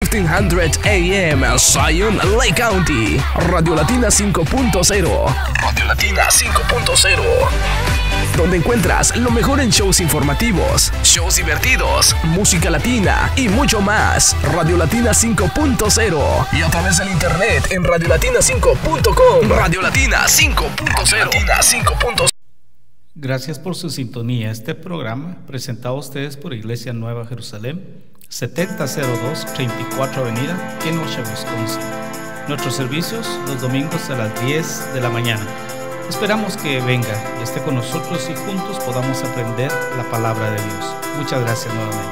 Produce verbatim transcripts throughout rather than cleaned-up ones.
mil quinientos A M, Zion, Lake County. Radio Latina cinco punto cero. Radio Latina cinco punto cero. Donde encuentras lo mejor en shows informativos, shows divertidos, música latina y mucho más. Radio Latina cinco punto cero. Y a través del internet en radio latina cinco punto com. Radio Latina cinco punto cero. Gracias por su sintonía. Este programa, presentado a ustedes por Iglesia Nueva Jerusalén, setenta cero dos treinta y cuatro Avenida, Kenosha, Wisconsin. Nuestros servicios los domingos a las diez de la mañana. Esperamos que venga y esté con nosotros y juntos podamos aprender la palabra de Dios. Muchas gracias nuevamente.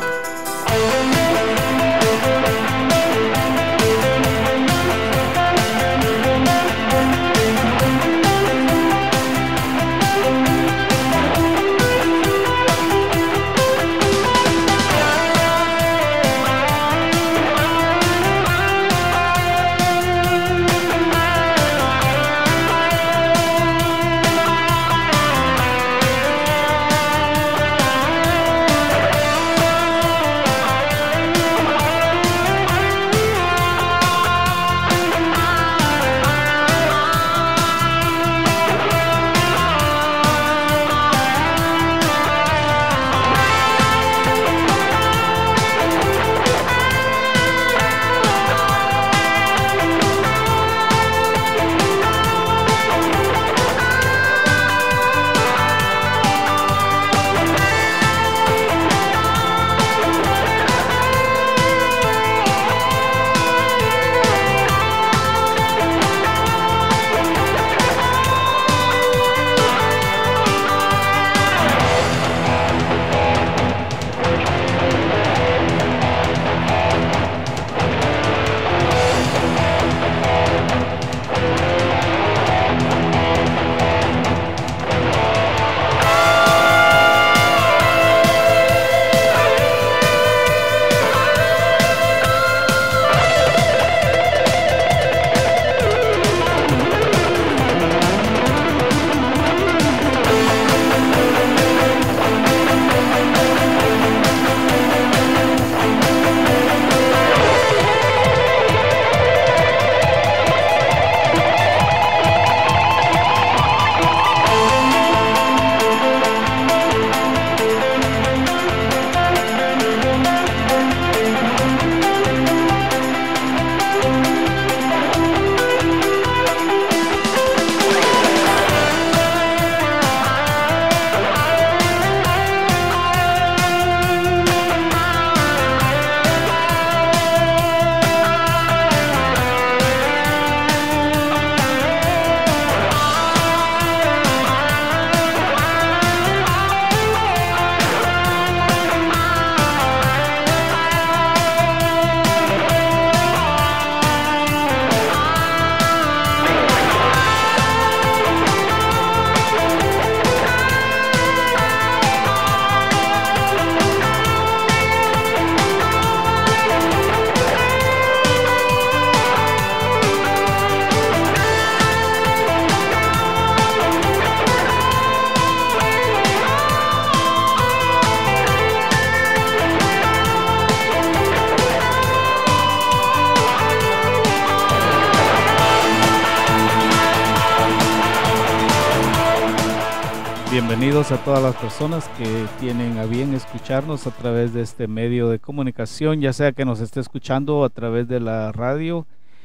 Bienvenidos a todas las personas que tienen a bien escucharnos a través de este medio de comunicación, ya sea que nos esté escuchando a través de la radio,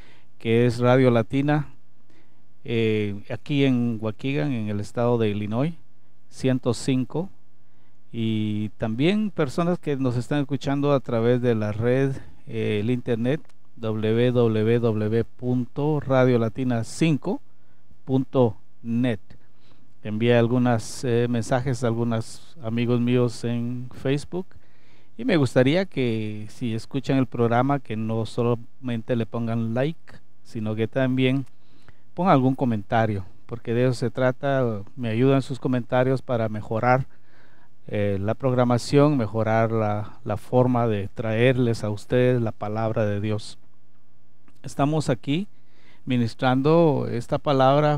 que es Radio Latina, eh, aquí en Waukegan, en el estado de Illinois, ciento cinco, y también personas que nos están escuchando a través de la red, eh, el internet, doble u doble u doble u punto radio latina cinco punto net. Envié algunos eh, mensajes a algunos amigos míos en Facebook y me gustaría que si escuchan el programa que no solamente le pongan like, sino que también pongan algún comentario, porque de eso se trata. Me ayudan sus comentarios para mejorar eh, la programación, mejorar la, la forma de traerles a ustedes la palabra de Dios. Estamos aquí ministrando esta palabra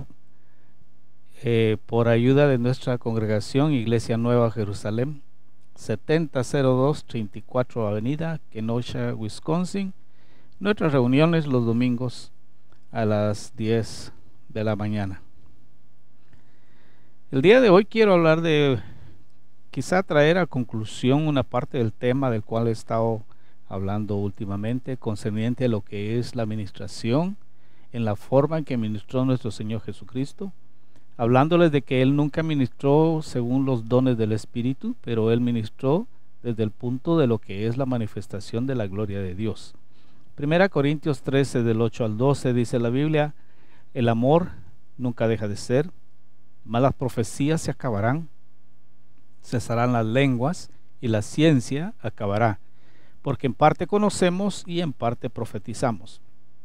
Eh, por ayuda de nuestra congregación Iglesia Nueva Jerusalén, setenta cero dos treinta y cuatro Avenida, Kenosha, Wisconsin, Nuestras reuniones los domingos a las diez de la mañana. El día de hoy quiero hablar de, quizá traer a conclusión una parte del tema del cual he estado hablando últimamente, concerniente a lo que es la administración en la forma en que ministró nuestro Señor Jesucristo, hablándoles de que Él nunca ministró según los dones del Espíritu, pero Él ministró desde el punto de lo que es la manifestación de la gloria de Dios. Primera Corintios trece, del ocho al doce, dice la Biblia: el amor nunca deja de ser, mas las profecías se acabarán, cesarán las lenguas y la ciencia acabará, porque en parte conocemos y en parte profetizamos.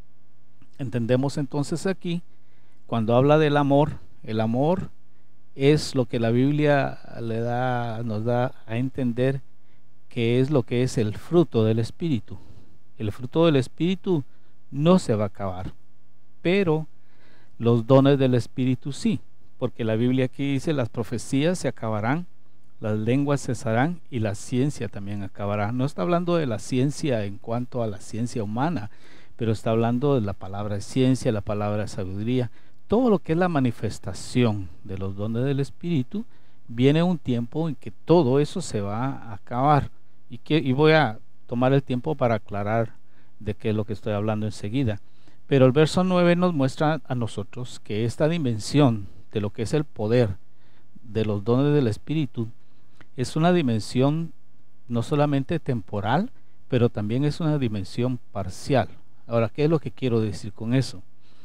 Entendemos entonces aquí, cuando habla del amor, el amor es lo que la Biblia le da, nos da a entender que es lo que es el fruto del Espíritu. El fruto del Espíritu no se va a acabar, pero los dones del Espíritu sí, porque la Biblia aquí dice: las profecías se acabarán, las lenguas cesarán y la ciencia también acabará. No está hablando de la ciencia en cuanto a la ciencia humana, pero está hablando de la palabra de ciencia, la palabra de sabiduría. Todo lo que es la manifestación de los dones del Espíritu, viene un tiempo en que todo eso se va a acabar. Y, que, y voy a tomar el tiempo para aclarar de qué es lo que estoy hablando enseguida. Pero el verso nueve nos muestra a nosotros que esta dimensión de lo que es el poder de los dones del Espíritu es una dimensión no solamente temporal, pero también es una dimensión parcial. Ahora, ¿qué es lo que quiero decir con eso?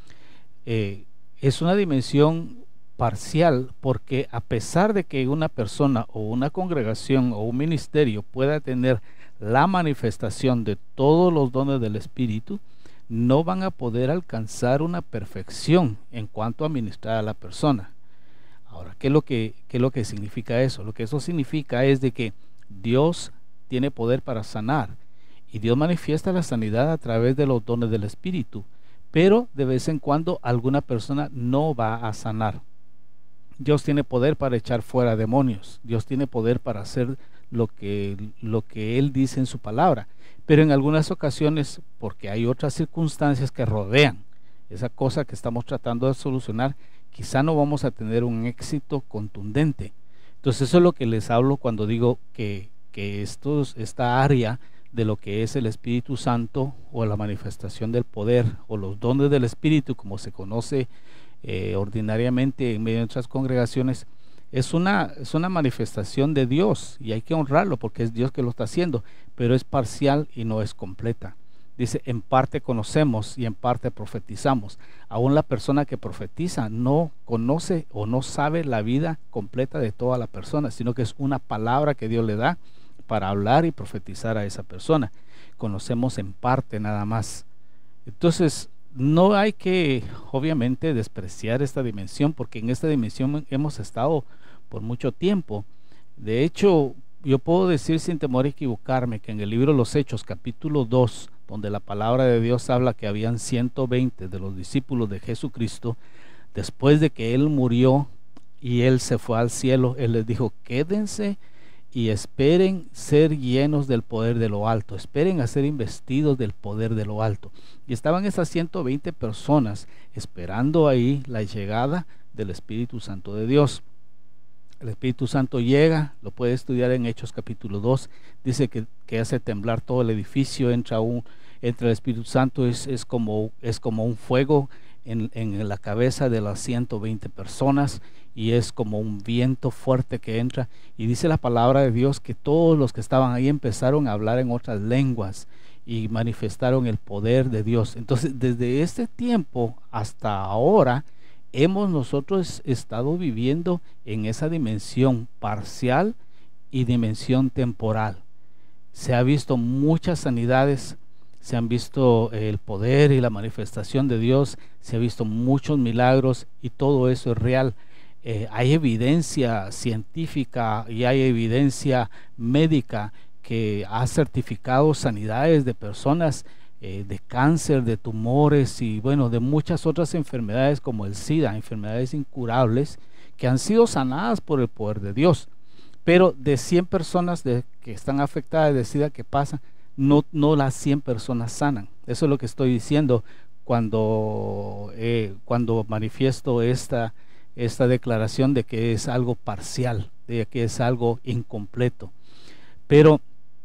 Eh, es una dimensión parcial porque, a pesar de que una persona o una congregación o un ministerio pueda tener la manifestación de todos los dones del Espíritu, no van a poder alcanzar una perfección en cuanto a ministrar a la persona. Ahora, ¿qué es lo que, qué es lo que significa eso? Lo que eso significa es de que Dios tiene poder para sanar, y Dios manifiesta la sanidad a través de los dones del Espíritu, pero de vez en cuando alguna persona no va a sanar. Dios tiene poder para echar fuera demonios, Dios tiene poder para hacer lo que, lo que Él dice en su palabra, pero en algunas ocasiones, porque hay otras circunstancias que rodean esa cosa que estamos tratando de solucionar, quizá no vamos a tener un éxito contundente. Entonces eso es lo que les hablo cuando digo que, que estos, esta área de lo que es el Espíritu Santo, o la manifestación del poder, o los dones del Espíritu, como se conoce eh, ordinariamente en medio de nuestras congregaciones, es una, es una manifestación de Dios, y hay que honrarlo porque es Dios que lo está haciendo, pero es parcial y no es completa. Dice: en parte conocemos y en parte profetizamos. Aún la persona que profetiza no conoce o no sabe la vida completa de toda la persona, sino que es una palabra que Dios le da para hablar y profetizar a esa persona. Conocemos en parte nada más. Entonces no hay que, obviamente, despreciar esta dimensión, porque en esta dimensión hemos estado por mucho tiempo. De hecho, yo puedo decir sin temor a equivocarme que en el libro de los Hechos, capítulo dos, donde la palabra de Dios habla que habían ciento veinte de los discípulos de Jesucristo, después de que Él murió y Él se fue al cielo, Él les dijo: quédense y esperen ser llenos del poder de lo alto, esperen a ser investidos del poder de lo alto. Y estaban esas ciento veinte personas esperando ahí la llegada del Espíritu Santo de Dios. El Espíritu Santo llega, lo puede estudiar en Hechos capítulo dos, dice que, que hace temblar todo el edificio, entra, un, entra el Espíritu Santo, es, es, como, es como un fuego en, en la cabeza de las ciento veinte personas, y es como un viento fuerte que entra, y dice la palabra de Dios que todos los que estaban ahí empezaron a hablar en otras lenguas y manifestaron el poder de Dios. Entonces, desde este tiempo hasta ahora, hemos nosotros estado viviendo en esa dimensión parcial y dimensión temporal. Se ha visto muchas sanidades, se han visto el poder y la manifestación de Dios, se ha visto muchos milagros, y todo eso es real. Eh, hay evidencia científica y hay evidencia médica que ha certificado sanidades de personas eh, de cáncer, de tumores y bueno, de muchas otras enfermedades como el SIDA, enfermedades incurables que han sido sanadas por el poder de Dios. Pero de cien personas de, que están afectadas de SIDA que pasan, no, no las cien personas sanan. Eso es lo que estoy diciendo cuando, eh, cuando manifiesto esta, esta declaración de que es algo parcial, de que es algo incompleto. Pero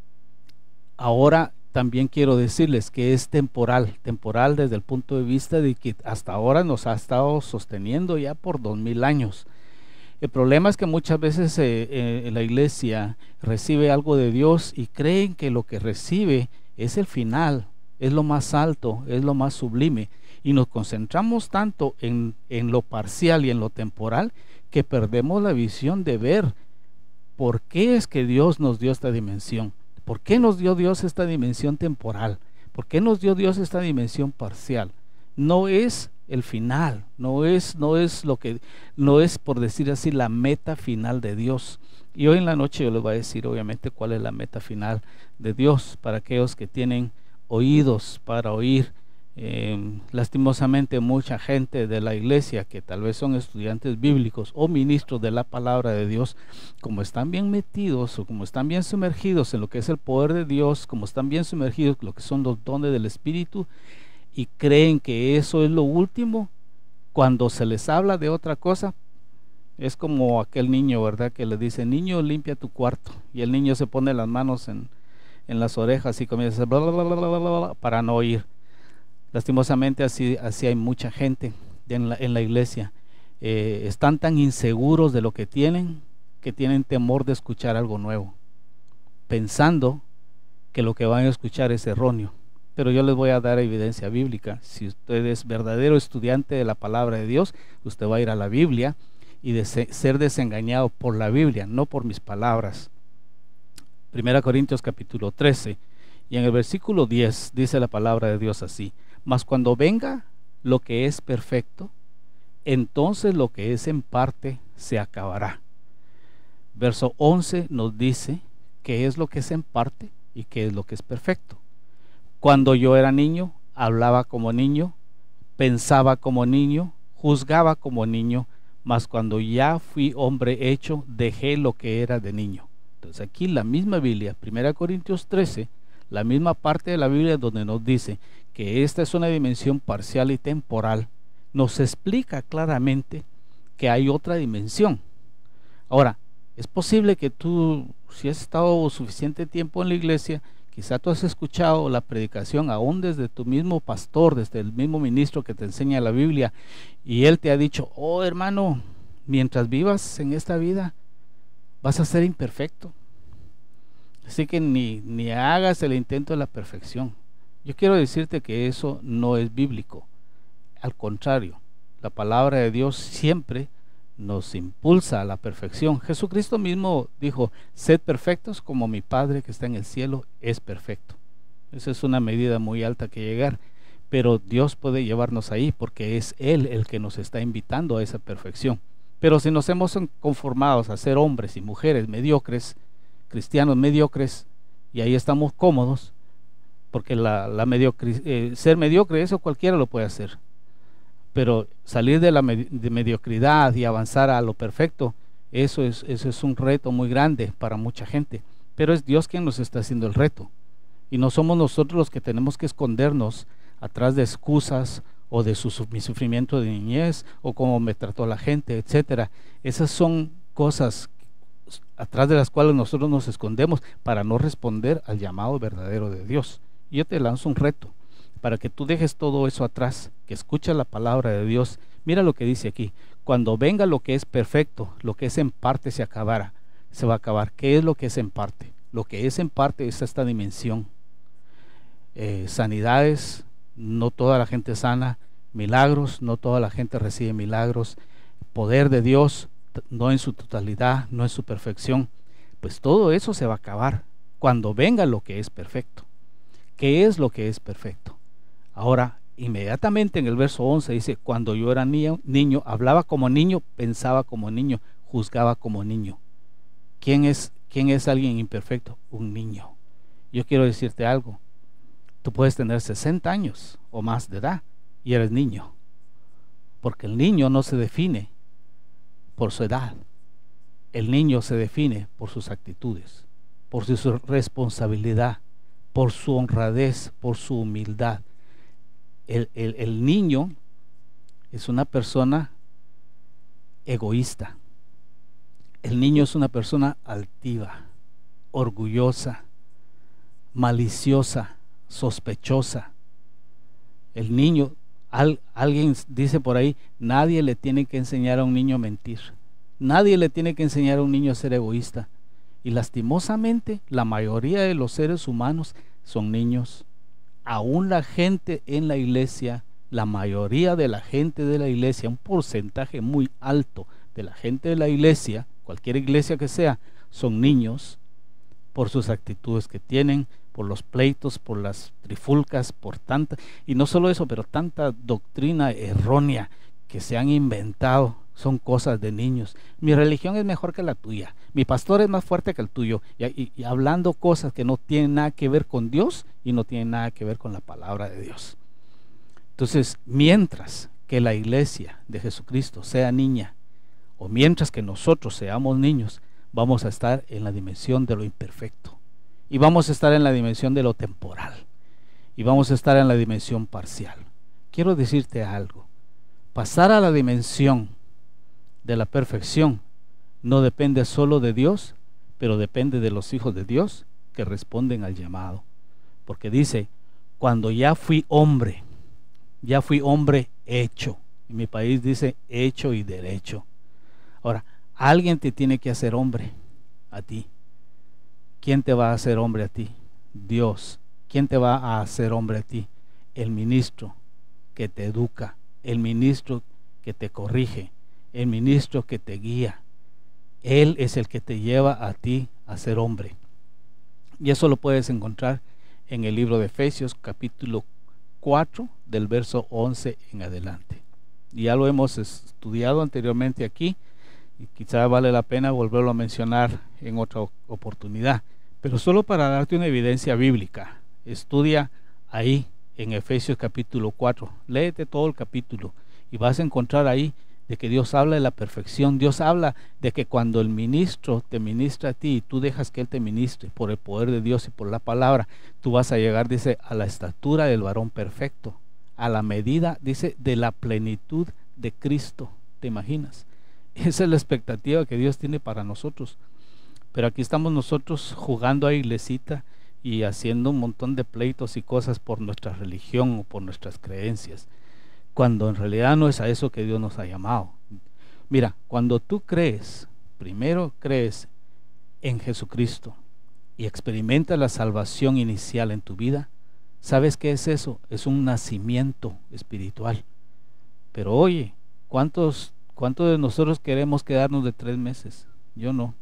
ahora también quiero decirles que es temporal, temporal desde el punto de vista de que hasta ahora nos ha estado sosteniendo ya por dos mil años. El problema es que muchas veces eh, eh, la iglesia recibe algo de Dios y creen que lo que recibe es el final, es lo más alto, es lo más sublime, y nos concentramos tanto en, en lo parcial y en lo temporal que perdemos la visión de ver por qué es que Dios nos dio esta dimensión, por qué nos dio Dios esta dimensión temporal, por qué nos dio Dios esta dimensión parcial. No es el final, no es, no es lo que, no es, por decir así, la meta final de Dios. Y hoy en la noche yo les voy a decir obviamente cuál es la meta final de Dios para aquellos que tienen oídos para oír. Eh, lastimosamente mucha gente de la iglesia que tal vez son estudiantes bíblicos o ministros de la palabra de Dios, como están bien metidos o como están bien sumergidos en lo que es el poder de Dios, como están bien sumergidos en lo que son los dones del Espíritu, y creen que eso es lo último, cuando se les habla de otra cosa, es como aquel niño, ¿verdad? Que le dice: niño, limpia tu cuarto, y el niño se pone las manos en, en las orejas y comienza a bla, bla, bla, bla, bla, bla, bla, para no oír. Lastimosamente así, así hay mucha gente en la, en la iglesia. Eh, están tan inseguros de lo que tienen que tienen temor de escuchar algo nuevo, pensando que lo que van a escuchar es erróneo. Pero yo les voy a dar evidencia bíblica. Si usted es verdadero estudiante de la palabra de Dios, usted va a ir a la Biblia y de ser desengañado por la Biblia, no por mis palabras. Primera Corintios capítulo trece, y en el versículo diez dice la palabra de Dios así: mas cuando venga lo que es perfecto, entonces lo que es en parte se acabará. Verso once nos dice qué es lo que es en parte y qué es lo que es perfecto. Cuando yo era niño, hablaba como niño, pensaba como niño, juzgaba como niño, mas cuando ya fui hombre hecho, dejé lo que era de niño. Entonces aquí la misma Biblia, Primera Corintios trece, la misma parte de la Biblia donde nos dice que esta es una dimensión parcial y temporal, nos explica claramente que hay otra dimensión. Ahora, es posible que tú, si has estado suficiente tiempo en la iglesia, quizá tú has escuchado la predicación aún desde tu mismo pastor, desde el mismo ministro que te enseña la Biblia, y él te ha dicho: oh hermano, mientras vivas en esta vida vas a ser imperfecto, así que ni, ni hagas el intento de la perfección. Yo quiero decirte que eso no es bíblico. Al contrario, la palabra de Dios siempre nos impulsa a la perfección. Jesucristo mismo dijo: sed perfectos como mi Padre que está en el cielo es perfecto. Esa es una medida muy alta que llegar, pero Dios puede llevarnos ahí porque es Él el que nos está invitando a esa perfección. Pero si nos hemos conformado a ser hombres y mujeres mediocres, cristianos mediocres, y ahí estamos cómodos, porque la, la mediocre, eh, ser mediocre, eso cualquiera lo puede hacer, pero salir de la med de mediocridad y avanzar a lo perfecto, eso es, eso es un reto muy grande para mucha gente, pero es Dios quien nos está haciendo el reto, y no somos nosotros los que tenemos que escondernos atrás de excusas o de su, mi sufrimiento de niñez o cómo me trató la gente, etcétera. Esas son cosas atrás de las cuales nosotros nos escondemos para no responder al llamado verdadero de Dios. Y yo te lanzo un reto para que tú dejes todo eso atrás, que escuches la palabra de Dios. Mira lo que dice aquí: cuando venga lo que es perfecto, lo que es en parte se acabará, se va a acabar. ¿Qué es lo que es en parte? Lo que es en parte es esta dimensión. Eh, sanidades, no toda la gente sana; milagros, no toda la gente recibe milagros; poder de Dios, no en su totalidad, no en su perfección. Pues todo eso se va a acabar cuando venga lo que es perfecto. ¿Qué es lo que es perfecto? Ahora, inmediatamente en el verso once dice: cuando yo era niño, niño, hablaba como niño, pensaba como niño, juzgaba como niño. ¿Quién es, quién es alguien imperfecto? Un niño. Yo quiero decirte algo: tú puedes tener sesenta años o más de edad y eres niño, porque el niño no se define por su edad. El niño se define por sus actitudes, por su responsabilidad, por su honradez, por su humildad. el, el, el niño es una persona egoísta. El niño es una persona altiva, orgullosa, maliciosa, sospechosa. El niño, al, alguien dice por ahí, nadie le tiene que enseñar a un niño a mentir. Nadie le tiene que enseñar a un niño a ser egoísta. Y lastimosamente, la mayoría de los seres humanos son niños. Aún la gente en la iglesia, la mayoría de la gente de la iglesia, un porcentaje muy alto de la gente de la iglesia, cualquier iglesia que sea, son niños por sus actitudes que tienen, por los pleitos, por las trifulcas, por tanta, y no solo eso, pero tanta doctrina errónea que se han inventado. Son cosas de niños. Mi religión es mejor que la tuya, mi pastor es más fuerte que el tuyo, y, y, y hablando cosas que no tienen nada que ver con Dios y no tienen nada que ver con la palabra de Dios. Entonces, mientras que la iglesia de Jesucristo sea niña, o mientras que nosotros seamos niños, vamos a estar en la dimensión de lo imperfecto, y vamos a estar en la dimensión de lo temporal, y vamos a estar en la dimensión parcial. Quiero decirte algo: pasar a la dimensión de la perfección no depende solo de Dios, pero depende de los hijos de Dios que responden al llamado. Porque dice, cuando ya fui hombre, ya fui hombre hecho. En mi país dice hecho y derecho. Ahora, alguien te tiene que hacer hombre a ti. ¿Quién te va a hacer hombre a ti? Dios. ¿Quién te va a hacer hombre a ti? El ministro que te educa, el ministro que te corrige, el ministro que te guía. Él es el que te lleva a ti a ser hombre. Y eso lo puedes encontrar en el libro de Efesios capítulo cuatro del verso once en adelante. Y ya lo hemos estudiado anteriormente aquí, y quizá vale la pena volverlo a mencionar en otra oportunidad, pero solo para darte una evidencia bíblica. Estudia ahí en Efesios capítulo cuatro, léete todo el capítulo y vas a encontrar ahí de que Dios habla de la perfección. Dios habla de que cuando el ministro te ministra a ti y tú dejas que Él te ministre por el poder de Dios y por la palabra, tú vas a llegar, dice, a la estatura del varón perfecto, a la medida, dice, de la plenitud de Cristo. ¿Te imaginas? Esa es la expectativa que Dios tiene para nosotros. Pero aquí estamos nosotros jugando a iglesita y haciendo un montón de pleitos y cosas por nuestra religión o por nuestras creencias, cuando en realidad no es a eso que Dios nos ha llamado. Mira, cuando tú crees, primero crees en Jesucristo y experimentas la salvación inicial en tu vida, ¿sabes qué es eso? Es un nacimiento espiritual. Pero oye, ¿cuántos, cuántos de nosotros queremos quedarnos de tres meses? Yo no.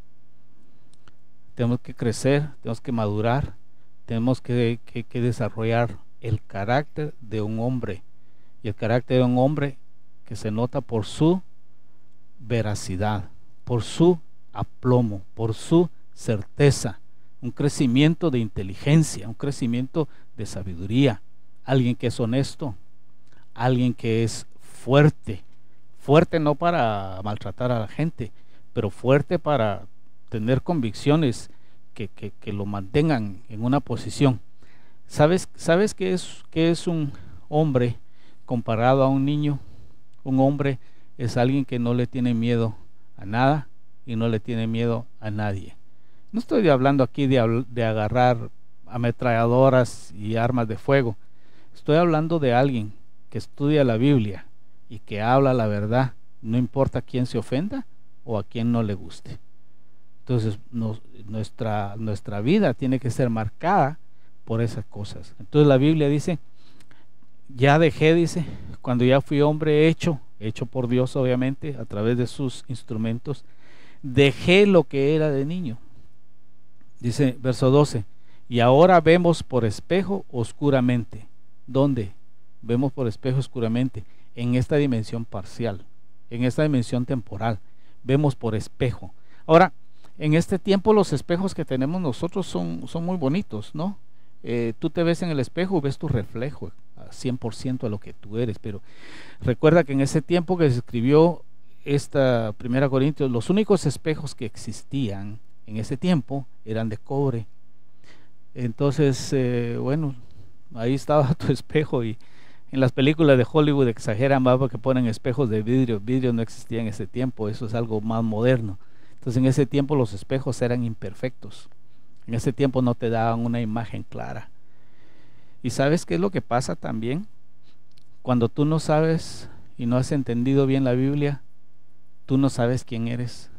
Tenemos que crecer, tenemos que madurar, tenemos que, que, que desarrollar el carácter de un hombre. Y el carácter de un hombre que se nota por su veracidad, por su aplomo, por su certeza, un crecimiento de inteligencia, un crecimiento de sabiduría, alguien que es honesto, alguien que es fuerte, fuerte no para maltratar a la gente, pero fuerte para tener convicciones que, que, que lo mantengan en una posición. ¿Sabes, sabes qué es, qué es un hombre comparado a un niño? Un hombre es alguien que no le tiene miedo a nada y no le tiene miedo a nadie. No estoy hablando aquí de, de agarrar ametralladoras y armas de fuego. Estoy hablando de alguien que estudia la Biblia y que habla la verdad, no importa a quién se ofenda o a quién no le guste. Entonces nos, nuestra, nuestra vida tiene que ser marcada por esas cosas. Entonces la Biblia dice, ya dejé, dice, cuando ya fui hombre hecho, hecho por Dios obviamente, a través de sus instrumentos, dejé lo que era de niño. Dice verso doce, y ahora vemos por espejo oscuramente. ¿Dónde? Vemos por espejo oscuramente, en esta dimensión parcial, en esta dimensión temporal, vemos por espejo. Ahora, en este tiempo los espejos que tenemos nosotros son, son muy bonitos, ¿no? Eh, tú te ves en el espejo, ves tu reflejo a cien por ciento a lo que tú eres, pero recuerda que en ese tiempo que se escribió esta Primera Corintios, los únicos espejos que existían en ese tiempo eran de cobre. Entonces, eh, bueno, ahí estaba tu espejo y En las películas de Hollywood exageran más porque ponen espejos de vidrio. Vidrio no existía en ese tiempo, eso es algo más moderno. Entonces en ese tiempo los espejos eran imperfectos. En ese tiempo no te daban una imagen clara. ¿Y sabes qué es lo que pasa también? Cuando tú no sabes y no has entendido bien la Biblia, tú no sabes quién eres.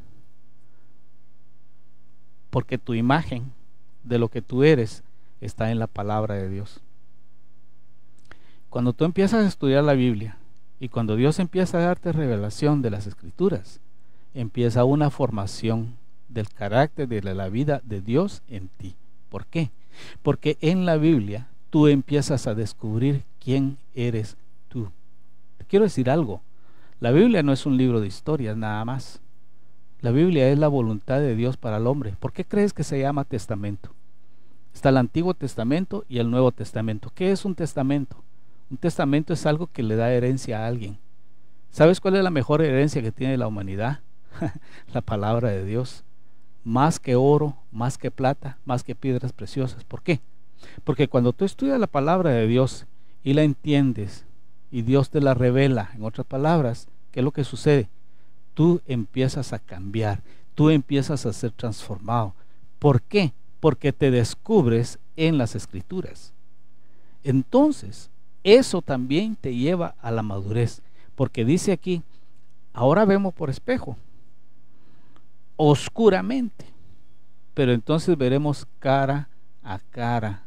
Porque tu imagen de lo que tú eres está en la palabra de Dios. Cuando tú empiezas a estudiar la Biblia y cuando Dios empieza a darte revelación de las Escrituras, empieza una formación del carácter de la vida de Dios en ti. ¿Por qué? Porque en la Biblia tú empiezas a descubrir quién eres tú. Te quiero decir algo, la Biblia no es un libro de historias nada más. La Biblia es la voluntad de Dios para el hombre. ¿Por qué crees que se llama testamento? Está el Antiguo Testamento y el Nuevo Testamento. ¿Qué es un testamento? Un testamento es algo que le da herencia a alguien. ¿Sabes cuál es la mejor herencia que tiene la humanidad? La palabra de Dios. Más que oro, más que plata, más que piedras preciosas. ¿Por qué? Porque cuando tú estudias la palabra de Dios y la entiendes y Dios te la revela, en otras palabras, ¿qué es lo que sucede? Tú empiezas a cambiar, tú empiezas a ser transformado. ¿Por qué? Porque te descubres en las Escrituras. Entonces, eso también te lleva a la madurez, porque dice aquí, ahora vemos por espejo, oscuramente, pero entonces veremos cara a cara.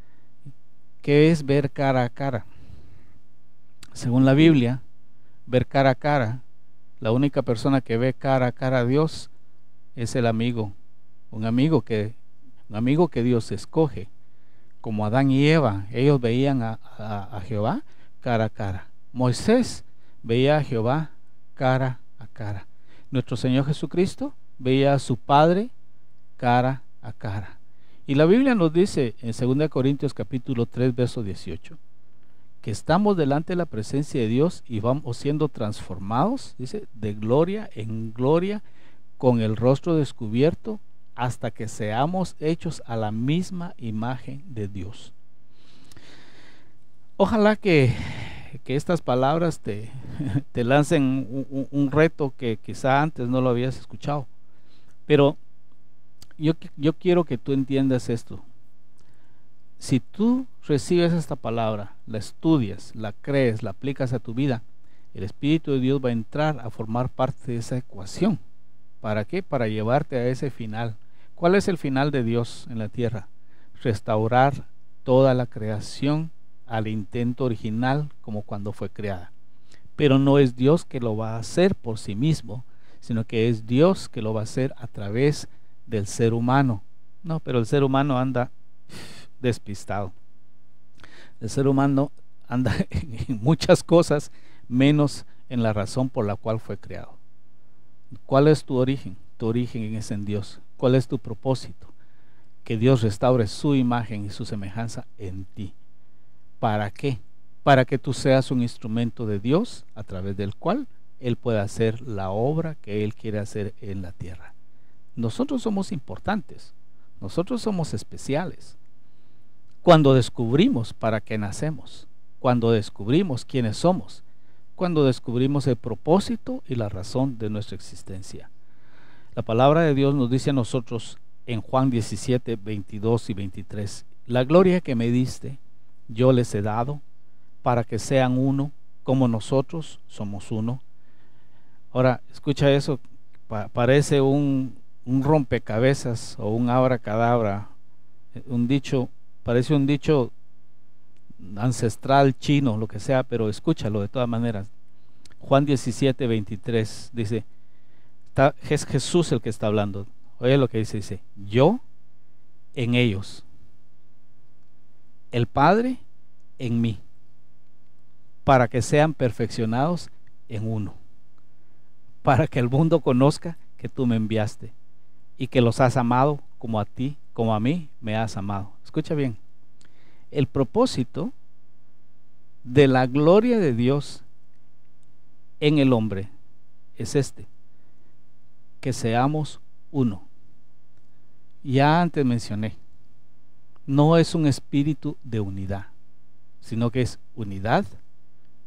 ¿Qué es ver cara a cara? Según la Biblia, ver cara a cara, la única persona que ve cara a cara a Dios es el amigo, un amigo que, un amigo que Dios escoge. Como Adán y Eva, ellos veían a, a, a Jehová cara a cara. Moisés veía a Jehová cara a cara. Nuestro Señor Jesucristo veía a su Padre cara a cara. Y la Biblia nos dice en segunda Corintios capítulo tres, verso dieciocho, que estamos delante de la presencia de Dios y vamos siendo transformados, dice, de gloria en gloria, con el rostro descubierto, hasta que seamos hechos a la misma imagen de Dios. Ojalá que, que estas palabras te, te lancen un, un, un reto que quizá antes no lo habías escuchado. Pero yo, yo quiero que tú entiendas esto. Si tú recibes esta palabra, la estudias, la crees, la aplicas a tu vida, el Espíritu de Dios va a entrar a formar parte de esa ecuación. ¿Para qué? Para llevarte a ese final. ¿Cuál es el final de Dios en la tierra? Restaurar toda la creación al intento original como cuando fue creada. Pero no es Dios que lo va a hacer por sí mismo, sino que es Dios que lo va a hacer a través del ser humano. No, pero el ser humano anda despistado. El ser humano anda en muchas cosas menos en la razón por la cual fue creado. ¿Cuál es tu origen? Tu origen es en Dios. ¿Cuál es tu propósito? Que Dios restaure su imagen y su semejanza en ti. ¿Para qué? Para que tú seas un instrumento de Dios a través del cual Él pueda hacer la obra que Él quiere hacer en la tierra. Nosotros somos importantes, nosotros somos especiales. Cuando descubrimos para qué nacemos, cuando descubrimos quiénes somos, cuando descubrimos el propósito y la razón de nuestra existencia. La palabra de Dios nos dice a nosotros en Juan diecisiete, veintidós y veintitrés, la gloria que me diste, yo les he dado, para que sean uno, como nosotros somos uno. Ahora, escucha eso, pa parece un, un rompecabezas o un abracadabra, un dicho, parece un dicho ancestral chino, lo que sea, pero escúchalo de todas maneras. Juan diecisiete, veintitrés dice, está, es Jesús el que está hablando. Oye lo que dice, dice, yo en ellos, el Padre en mí, para que sean perfeccionados en uno, para que el mundo conozca que tú me enviaste y que los has amado como a ti, como a mí me has amado. Escucha bien, el propósito de la gloria de Dios en el hombre es este, que seamos uno. Ya antes mencioné, no es un espíritu de unidad, sino que es unidad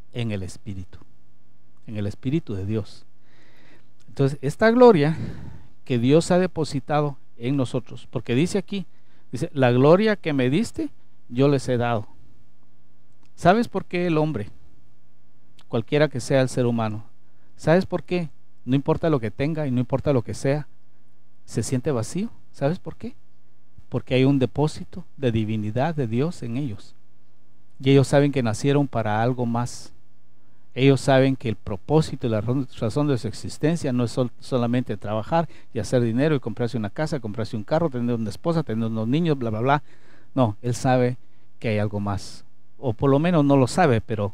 en el Espíritu, en el Espíritu de Dios. Entonces, esta gloria que Dios ha depositado en nosotros, porque dice aquí, dice, la gloria que me diste, yo les he dado. ¿Sabes por qué el hombre, cualquiera que sea el ser humano, sabes por qué? No importa lo que tenga y no importa lo que sea, se siente vacío. ¿Sabes por qué? Porque hay un depósito de divinidad de Dios en ellos. Y ellos saben que nacieron para algo más. Ellos saben que el propósito y la razón de su existencia no es sol, solamente trabajar y hacer dinero y comprarse una casa, comprarse un carro, tener una esposa, tener unos niños, bla, bla, bla. No, él sabe que hay algo más. O por lo menos no lo sabe, pero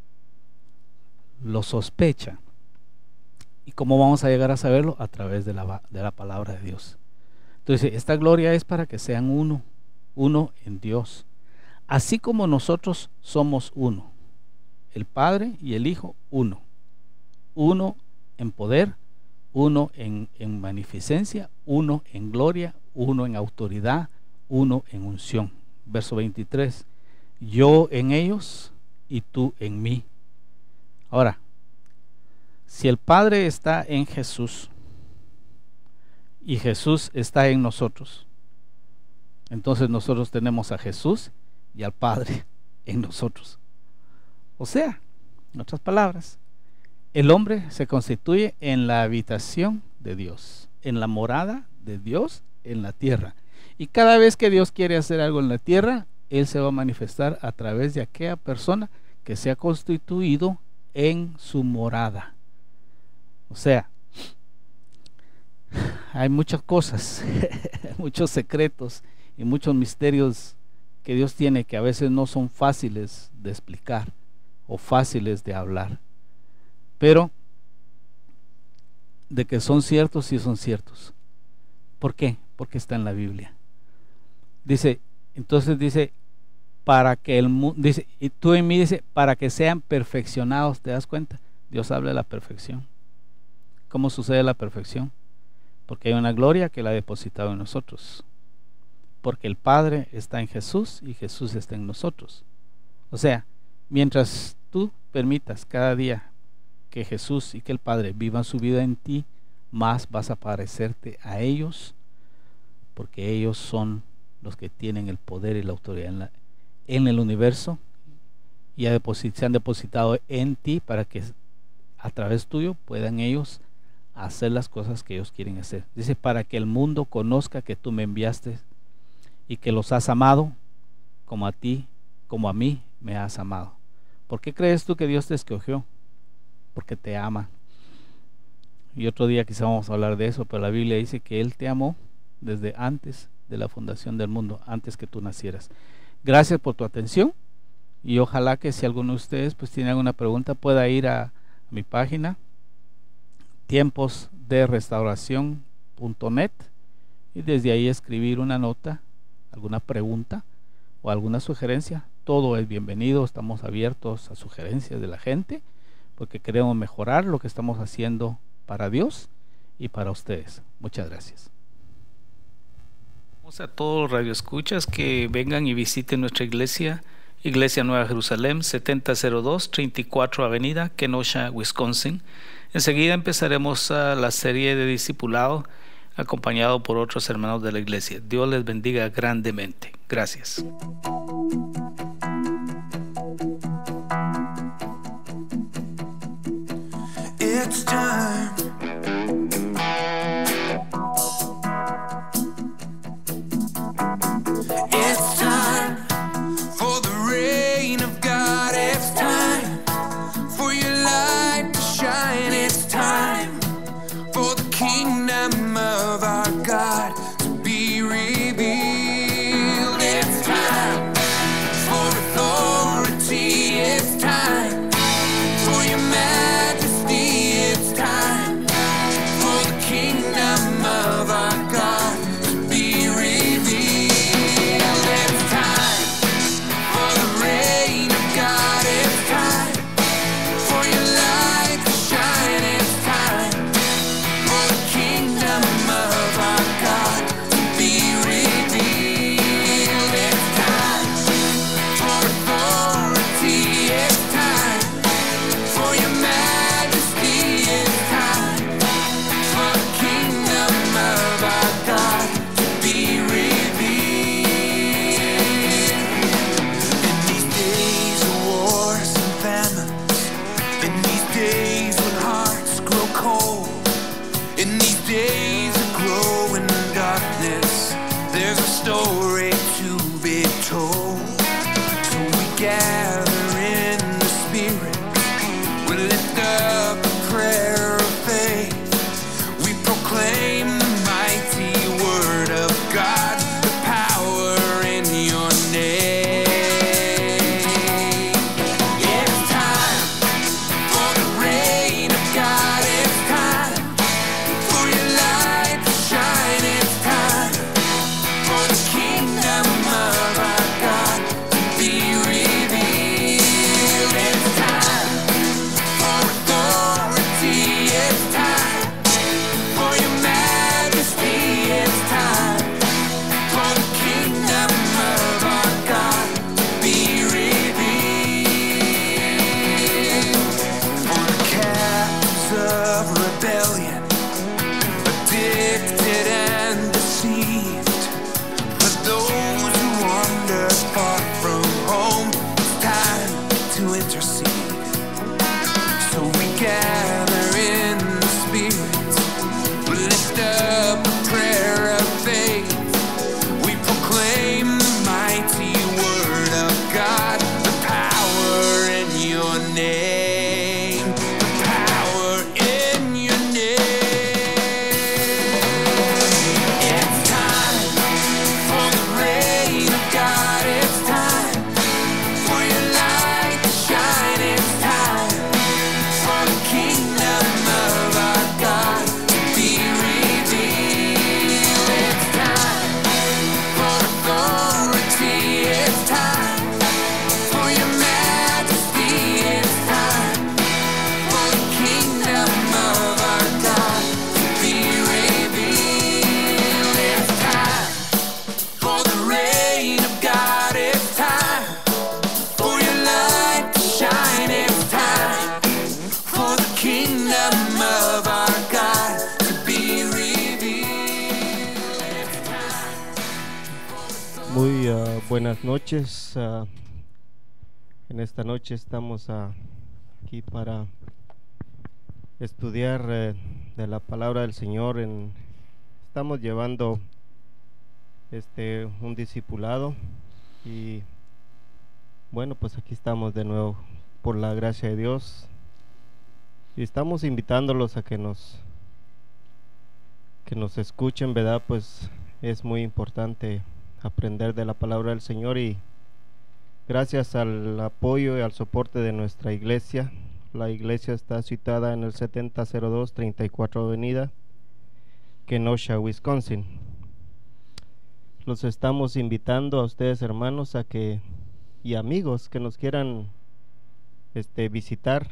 lo sospecha. ¿Y cómo vamos a llegar a saberlo? A través de la, de la palabra de Dios. Entonces, esta gloria es para que sean uno, uno en Dios. Así como nosotros somos uno. El Padre y el Hijo, uno. Uno en poder, uno en, en magnificencia, uno en gloria, uno en autoridad, uno en unción. Verso veintitrés. Yo en ellos y tú en mí. Ahora, si el Padre está en Jesús y Jesús está en nosotros, entonces nosotros tenemos a Jesús y al Padre en nosotros. O sea, en otras palabras, el hombre se constituye en la habitación de Dios, en la morada de Dios en la tierra. Y cada vez que Dios quiere hacer algo en la tierra, Él se va a manifestar a través de aquella persona que se ha constituido en su morada. O sea, hay muchas cosas, muchos secretos y muchos misterios que Dios tiene que a veces no son fáciles de explicar o fáciles de hablar, pero de que son ciertos, sí son ciertos. ¿Por qué? Porque está en la Biblia. Dice, entonces dice, para que el mundo, dice, y tú en mí, dice, para que sean perfeccionados. ¿Te das cuenta? Dios habla de la perfección. ¿Cómo sucede la perfección? Porque hay una gloria que la ha depositado en nosotros. Porque el Padre está en Jesús y Jesús está en nosotros. O sea, mientras tú permitas cada día que Jesús y que el Padre vivan su vida en ti, más vas a parecerte a ellos, porque ellos son los que tienen el poder y la autoridad en, la, en el universo, y a deposit, se han depositado en ti para que a través tuyo puedan ellos hacer las cosas que ellos quieren hacer. Dice, para que el mundo conozca que tú me enviaste y que los has amado como a ti, como a mí me has amado. ¿Por qué crees tú que Dios te escogió? Porque te ama. Y otro día quizá vamos a hablar de eso, pero la Biblia dice que Él te amó desde antes de la fundación del mundo, antes que tú nacieras. Gracias por tu atención, y ojalá que si alguno de ustedes pues tiene alguna pregunta pueda ir a, a mi página tiempos de restauración punto net y desde ahí escribir una nota, alguna pregunta o alguna sugerencia. Todo es bienvenido, estamos abiertos a sugerencias de la gente porque queremos mejorar lo que estamos haciendo para Dios y para ustedes. Muchas gracias. A todos los radioescuchas que vengan y visiten nuestra iglesia, Iglesia Nueva Jerusalén, setenta cero dos, treinta y cuatro Avenida, Kenosha, Wisconsin. Enseguida empezaremos a la serie de discipulado, acompañado por otros hermanos de la iglesia. Dios les bendiga grandemente. Gracias. It's time. It's time for the rain of God. It's time for your light to shine. It's time for the kingdom of our God to be revealed. It's time for authority. It's time for your majesty. It's time intercede. So we gather in the Spirit, we lift up a prayer of faith. We proclaim the mighty word of God, the power in your name, the power in your name. It's time for the rain of God. It's time for your light to shine. It's time for the kingdom of our God to be revealed. It's time for authority. It's time for your majesty. It's time for the kingdom of our God to be revealed. It's time for the reign of God. It's time for your light to shine. It's time for the kingdom of our God to be revealed. It's time. Muy ah, buenas noches. ah, en esta noche estamos ah, aquí para estudiar eh, de la palabra del Señor. En, estamos llevando este un discipulado y bueno, pues aquí estamos de nuevo por la gracia de Dios y estamos invitándolos a que nos que nos escuchen, ¿verdad? Pues es muy importante aprender de la palabra del Señor y gracias al apoyo y al soporte de nuestra iglesia. La iglesia está situada en el setenta cero dos treinta y cuatro Avenida, Kenosha, Wisconsin. Los estamos invitando a ustedes, hermanos, a que y amigos que nos quieran este visitar,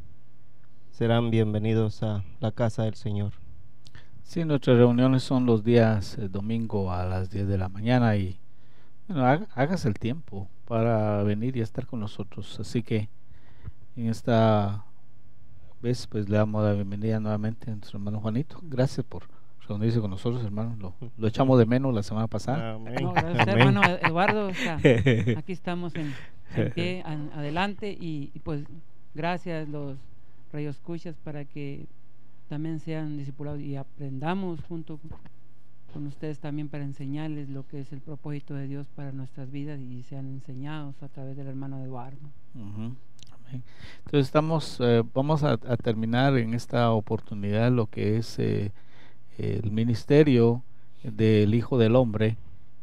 serán bienvenidos a la casa del Señor. Sí, nuestras reuniones son los días eh, domingo a las diez de la mañana y bueno, haga- hágase el tiempo para venir y estar con nosotros. Así que en esta vez pues le damos la bienvenida nuevamente a nuestro hermano Juanito. Gracias por reunirse con nosotros, hermano. Lo, lo echamos de menos la semana pasada. Amén. No, gracias a usted, Amén. hermano Eduardo. O sea, aquí estamos en, en pie, an- adelante y, y pues gracias los radioescuchas para que también sean discipulados y aprendamos junto con ustedes también para enseñarles lo que es el propósito de Dios para nuestras vidas y sean enseñados a través del hermano Eduardo. Ujú, amén. Entonces estamos, eh, vamos a, a terminar en esta oportunidad lo que es eh, el ministerio del Hijo del Hombre,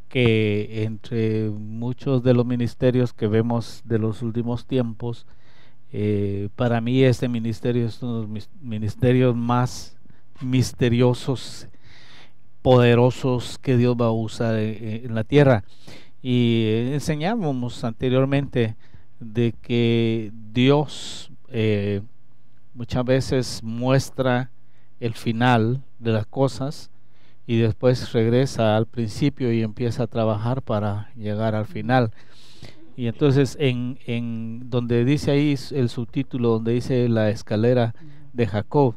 que entre muchos de los ministerios que vemos de los últimos tiempos, eh, para mí este ministerio es uno de los mis- ministerios más misteriosos, poderosos que Dios va a usar eh, en la tierra. Y eh, enseñábamos anteriormente de que Dios eh, muchas veces muestra el final de las cosas y después regresa al principio y empieza a trabajar para llegar al final. Y entonces en, en donde dice ahí s- el subtítulo, donde dice la escalera de Jacob,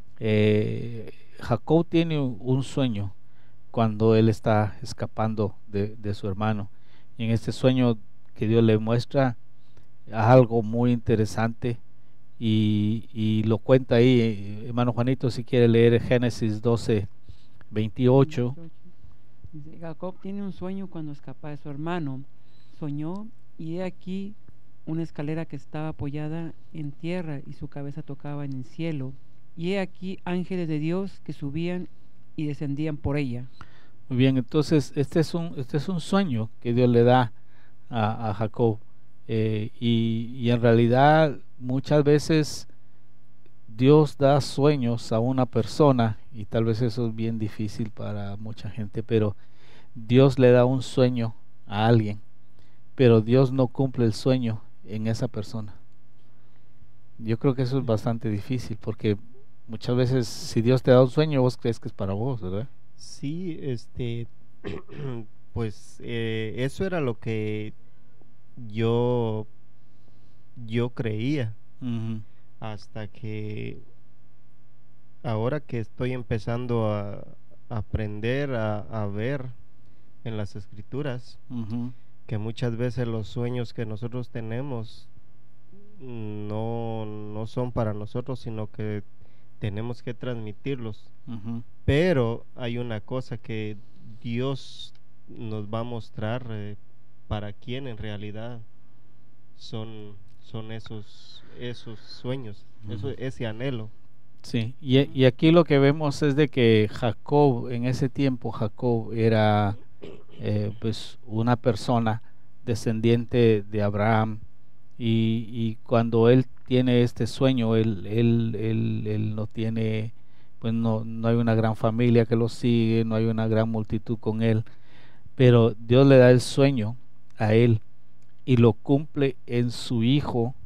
eh, Jacob tiene un, un sueño cuando él está escapando de, de su hermano. Y en este sueño que Dios le muestra algo muy interesante y, y lo cuenta ahí, eh, hermano Juanito, si quiere leer Génesis doce, veintiocho. Dice, Jacob tiene un sueño cuando escapa de su hermano. Soñó y he aquí una escalera que estaba apoyada en tierra y su cabeza tocaba en el cielo. Y he aquí ángeles de Dios que subían y descendían por ella. Muy bien, entonces este es un, este es un sueño que Dios le da a, a Jacob. Eh, y, y en realidad muchas veces Dios da sueños a una persona y tal vez eso es bien difícil para mucha gente, pero Dios le da un sueño a alguien, pero Dios no cumple el sueño en esa persona. Yo creo que eso es bastante difícil porque muchas veces si Dios te da un sueño vos crees que es para vos, ¿verdad? Sí, este, pues eh, eso era lo que yo yo creía Ujú. hasta que ahora que estoy empezando a, a aprender a, a ver en las escrituras Ujú. que muchas veces los sueños que nosotros tenemos no son para nosotros, sino que tenemos que transmitirlos. Ujú. Pero hay una cosa que Dios nos va a mostrar, eh, para quién en realidad son, son esos, esos sueños, eso, Ujú. ese anhelo. Sí, y, e- y aquí lo que vemos es de que Jacob, en ese tiempo, Jacob era eh, pues una persona descendiente de Abraham, y, y cuando él tiene este sueño, él, él, él, él no tiene, pues no, no hay una gran familia que lo sigue, no hay una gran multitud con él, pero Dios le da el sueño a él y lo cumple en su hijo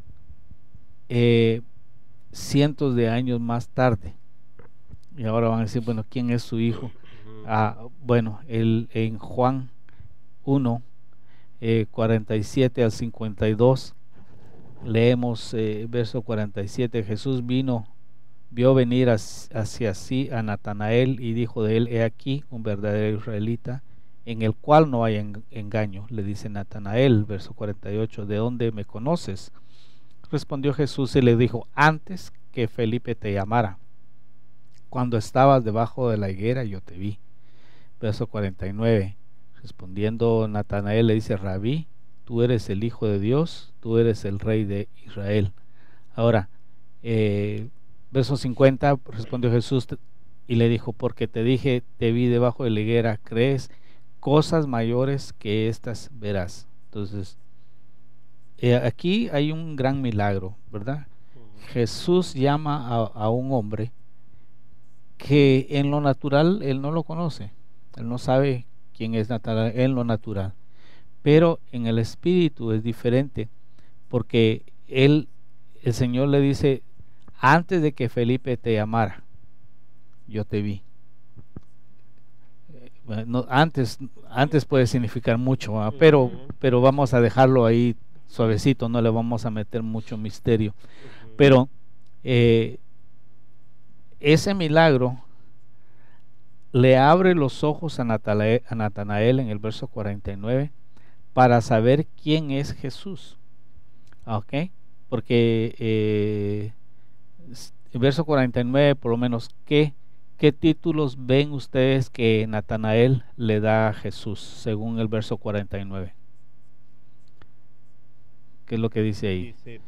eh, cientos de años más tarde. Y ahora van a decir, bueno, ¿quién es su hijo? Ah, bueno, el, en Juan uno, eh, cuarenta y siete al cincuenta y dos, leemos eh, verso cuarenta y siete. Jesús vino, vio venir hacia, hacia sí a Natanael y dijo de él: he aquí un verdadero israelita, en el cual no hay en, engaño. Le dice Natanael, verso cuarenta y ocho, ¿de dónde me conoces? Respondió Jesús y le dijo: antes que Felipe te llamara, cuando estabas debajo de la higuera, yo te vi. Verso cuarenta y nueve, respondiendo Natanael le dice: Rabí, tú eres el Hijo de Dios, tú eres el Rey de Israel. Ahora, eh, verso cincuenta, respondió Jesús y le dijo: porque te dije, te vi debajo de la higuera, ¿crees? Cosas mayores que estas verás. Entonces, eh, aquí hay un gran milagro, ¿verdad? Jesús llama a, a un hombre que en lo natural él no lo conoce, él no sabe quién es Natanael en lo natural, pero en el espíritu es diferente, porque él, el Señor le dice: antes de que Felipe te llamara, yo te vi. Eh, bueno, antes, antes puede significar mucho, ¿verdad? pero, Ujú. pero vamos a dejarlo ahí suavecito, no le vamos a meter mucho misterio, Ujú. pero eh, ese milagro le abre los ojos a Natanael, a Natanael en el verso cuarenta y nueve, para saber quién es Jesús. ¿Ok? Porque eh, s- el verso cuarenta y nueve, por lo menos, ¿qué, qué títulos ven ustedes que Natanael le da a Jesús, según el verso cuarenta y nueve? ¿Qué es lo que dice ahí? Dice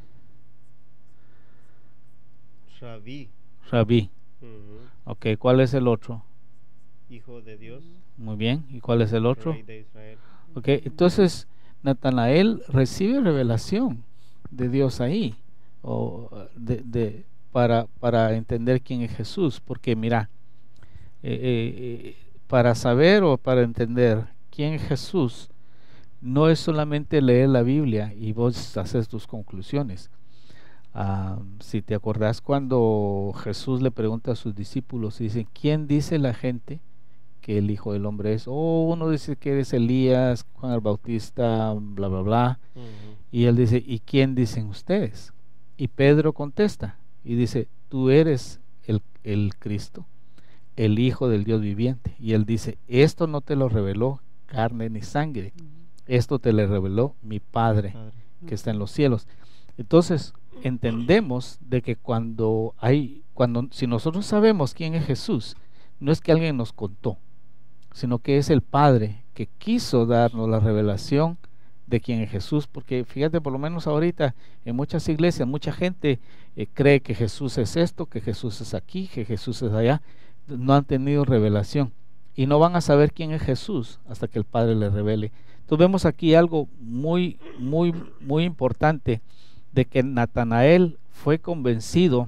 Rabí, Rabí. ujú, Ok, ¿cuál es el otro? Hijo de Dios, Muy bien, ¿y cuál es el otro? Rey de Israel. Ok, entonces Natanael recibe revelación de Dios ahí, o de, de- para, para entender quién es Jesús, porque mira, eh, eh, eh, para saber o para entender quién es Jesús, no es solamente leer la Biblia y vos haces tus conclusiones. Ah, si te acordás cuando Jesús le pregunta a sus discípulos y dice: ¿quién dice la gente que el Hijo del Hombre es? Oh, uno dice que eres Elías, Juan el Bautista, bla, bla, bla. Ujú. Y él dice: ¿y quién dicen ustedes? Y Pedro contesta y dice: tú eres el, el Cristo, el Hijo del Dios viviente. Y él dice: esto no te lo reveló carne ni sangre, esto te lo reveló mi Padre Padre. que está en los cielos. Entonces entendemos de que cuando hay, cuando si nosotros sabemos quién es Jesús, no es que alguien nos contó, sino que es el Padre que quiso darnos la revelación de quién es Jesús, porque fíjate, por lo menos ahorita en muchas iglesias mucha gente eh, cree que Jesús es esto, que Jesús es aquí, que Jesús es allá, no han tenido revelación y no van a saber quién es Jesús hasta que el Padre le revele. Entonces vemos aquí algo muy, muy, muy importante, de que Natanael fue convencido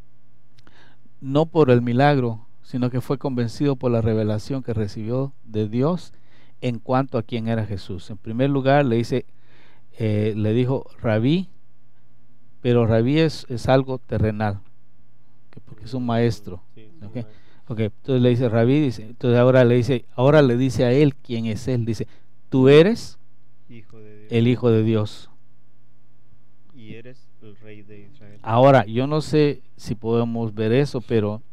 no por el milagro, sino que fue convencido por la revelación que recibió de Dios en cuanto a quién era Jesús. En primer lugar le dice, eh, le dijo Rabí, pero Rabí es, es algo terrenal, que porque es un maestro. Sí, es un ¿Ok? maestro. Ok, entonces le dice Rabí, dice, entonces ahora le dice, ahora le dice a él quién es él, dice: tú eres Hijo de Dios. el Hijo de Dios. Y eres el Rey de Israel. Ahora, yo no sé si podemos ver eso, pero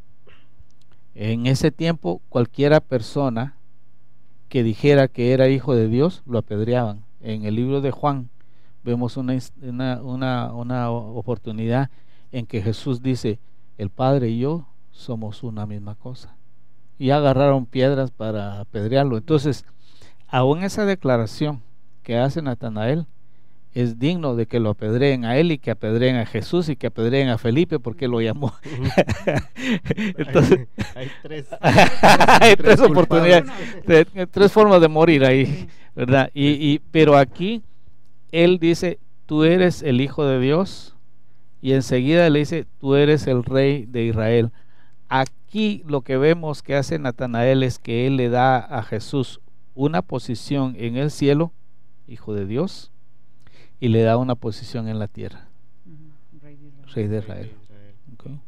en ese tiempo cualquiera persona que dijera que era hijo de Dios lo apedreaban. En el libro de Juan vemos una, ins- una, una, una oportunidad en que Jesús dice, el Padre y yo somos una misma cosa. Y agarraron piedras para apedrearlo. Entonces, aún esa declaración que hace Natanael es digno de que lo apedreen a él y que apedreen a Jesús y que apedreen a Felipe porque lo llamó. Entonces, hay, hay tres, hay tres tres oportunidades, culpables. tres, tres formas de morir ahí, ¿verdad? Y, y, pero aquí él dice, tú eres el Hijo de Dios, y enseguida le dice, tú eres el Rey de Israel. Aquí lo que vemos que hace Natanael es que él le da a Jesús una posición en el cielo, Hijo de Dios, y le da una posición en la tierra, Ujú, Rey de Israel. Rey de Israel. Okay.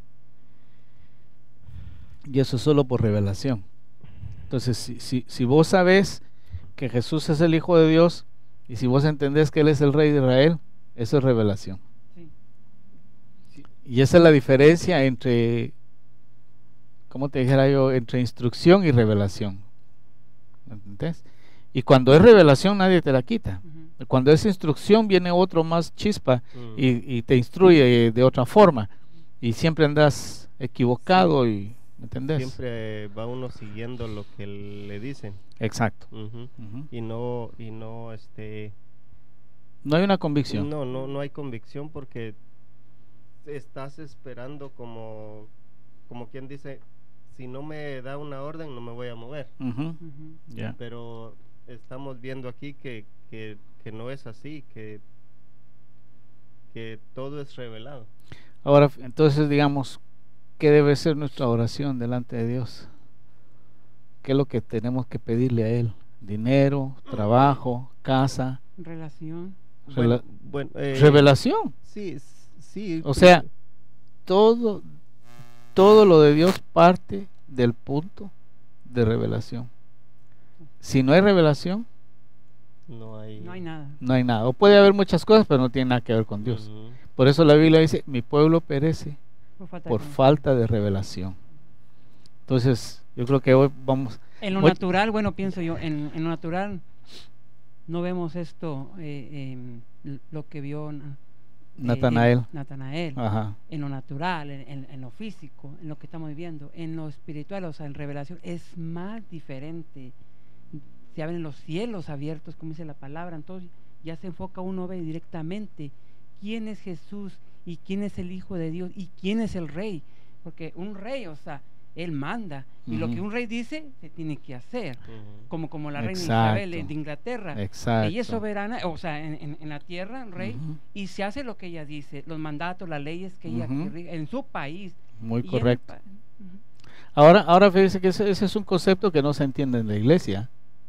Y eso es solo por revelación. Entonces, si, si, si vos sabés que Jesús es el Hijo de Dios, y si vos entendés que Él es el Rey de Israel, eso es revelación. Sí. Y esa es la diferencia entre, ¿cómo te dijera yo? Entre instrucción y revelación. ¿Entendés? Y cuando es revelación nadie te la quita. Ujú. Cuando es instrucción viene otro más chispa Mm. y, y te instruye de otra forma. Y siempre andas equivocado y, ¿me entendés? Siempre va uno siguiendo lo que le dicen. Exacto. Ujú. Ujú. Y no, y no, este, No hay una convicción. no, no, no hay convicción porque estás esperando como, como quien dice, si no me da una orden no me voy a mover. Ujú. Ujú. Ya. Pero estamos viendo aquí que, que, que no es así, que, que todo es revelado. Ahora, f- entonces digamos, ¿qué debe ser nuestra oración delante de Dios? ¿Qué es lo que tenemos que pedirle a Él? Dinero, trabajo, casa, Relación. rela- Bueno, eh, revelación. Sí, s- sí. O sea, todo, todo lo de Dios parte del punto de revelación. Si no hay revelación, no hay, No hay nada. no hay nada. O puede haber muchas cosas, pero no tiene nada que ver con Dios. Ujú. Por eso la Biblia dice, mi pueblo perece Por falta de por conocimiento. falta de revelación. Entonces, yo creo que hoy vamos... En lo Muy- natural, bueno, pienso yo, en, en lo natural no vemos esto, eh, em, l- lo que vio Na- eh, Natanael. em, Natanael. Ajá. En lo natural, en, en- en lo físico, en lo que estamos viviendo. En lo espiritual, o sea, en revelación, es más diferente. Se abren los cielos abiertos, como dice la palabra, entonces ya se enfoca, uno ve directamente quién es Jesús y quién es el Hijo de Dios y quién es el Rey. Porque un rey, o sea, él manda, y lo Ujú. que un rey dice se tiene que hacer, Ujú. como como la reina Exacto. Isabel de de Inglaterra. Exacto. Ella es soberana, o sea, en, en- en la tierra, rey, Ujú. y se hace lo que ella dice, los mandatos, las leyes que ella Ujú. que rige en su país. Muy y en el correcto. pa- Ujú. Ahora, ahora fíjese que ese, ese es un concepto que no se entiende en la iglesia.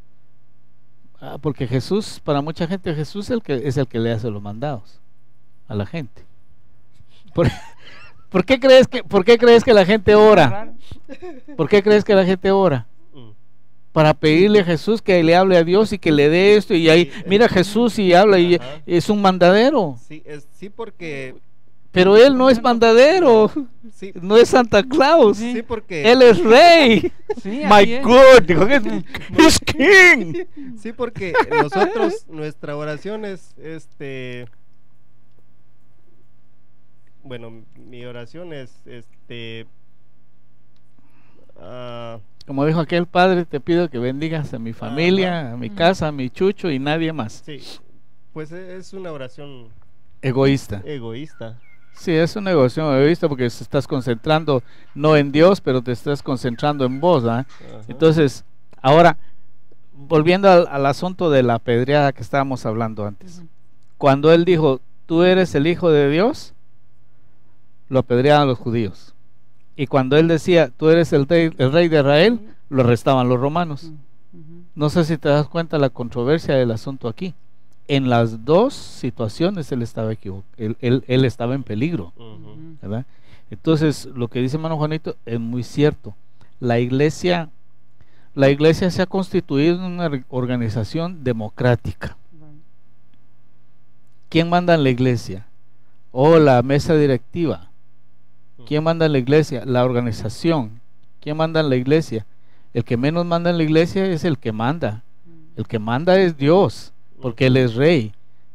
Ah, porque Jesús, para mucha gente, Jesús es el que, es el que le hace los mandados a la gente. ¿Por, ¿por qué crees que, por qué crees que la gente ora? Raro. ¿Por qué crees que la gente ora? Mm. Para pedirle a Jesús que le hable a Dios y que le dé esto. Y ahí, Sí, mira eh, Jesús y habla y ajá. es un mandadero. Sí, es, sí porque, Pero él no es mandadero, sí, no es Santa Claus. Sí. sí porque, Él es rey. Sí, My así es. God, dijo, he's king. sí porque nosotros, nuestra oración es, este, bueno, mi oración es, este, ah, Como dijo aquel padre, te pido que bendigas a mi familia, a mi Ujú. casa, a mi chucho y nadie más. sí, pues e- es una oración Egoísta. egoísta. Sí, es un negocio egoísta porque te estás concentrando no en Dios, pero te estás concentrando en vos, ¿ah? Ajá. Entonces, ahora, volviendo al, al asunto de la apedreada que estábamos hablando antes. Ujú. Cuando él dijo, tú eres el Hijo de Dios, lo apedreaban los judíos. Y cuando él decía, tú eres el rey, el rey de Israel, lo arrestaban los romanos. Ujú. Ujú. No sé si te das cuenta la controversia del asunto aquí. En las dos situaciones él estaba equivo- él, él, él estaba en peligro, Ujú. Ujú. ¿verdad? Entonces, lo que dice hermano Juanito es muy cierto. La iglesia, la iglesia se ha constituido en una or- organización democrática. Bueno. ¿Quién manda en la iglesia? O la mesa directiva. ¿Quién manda en la iglesia? La organización. ¿Quién manda en la iglesia? El que menos manda en la iglesia es el que manda. Ujú. El que manda es Dios, porque Él es rey.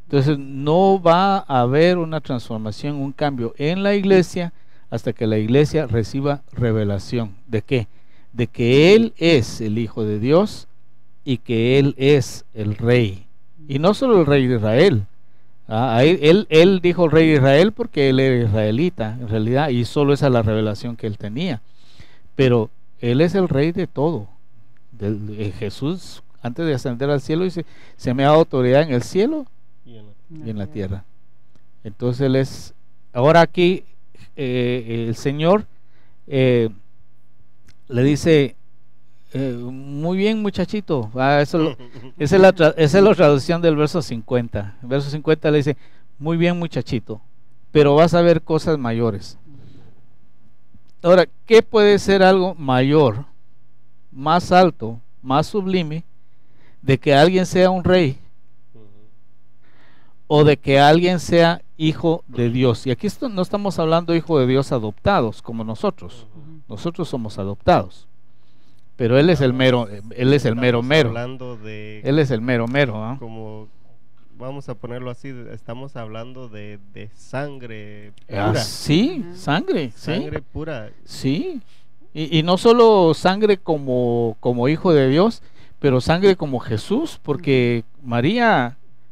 Entonces no va a haber una transformación, un cambio en la iglesia hasta que la iglesia reciba revelación. ¿De qué? De que Él es el Hijo de Dios y que Él es el Rey. Y no solo el Rey de Israel. Ah, él, él, él dijo Rey de Israel porque Él era israelita, en realidad, y solo esa es la revelación que Él tenía. Pero Él es el Rey de todo. Del, de Jesús, antes de ascender al cielo, dice, se me ha dado autoridad en el cielo Y en la- y en la tierra. Entonces Él es, ahora aquí eh, el Señor eh, le dice, eh, muy bien muchachito, ah, eso lo- esa, es la tra- esa es la traducción del verso cincuenta. El verso cincuenta le dice, muy bien muchachito, pero vas a ver cosas mayores. Ahora, ¿qué puede ser algo mayor, más alto, más sublime, de que alguien sea un rey Ujú. o de que alguien sea hijo de Dios? Y aquí esto- no estamos hablando de hijo de Dios adoptados como nosotros. Ujú. Nosotros somos adoptados, pero Él es el mero, Él es el mero Estamos mero. hablando de, Él es el mero mero, ¿ah? como, vamos a ponerlo así, de- estamos hablando de, de sangre Ah, pura. sí, Ujú. sangre, sí, Sangre pura. sí. Y, y no solo sangre como, como hijo de Dios, pero sangre como Jesús, porque María,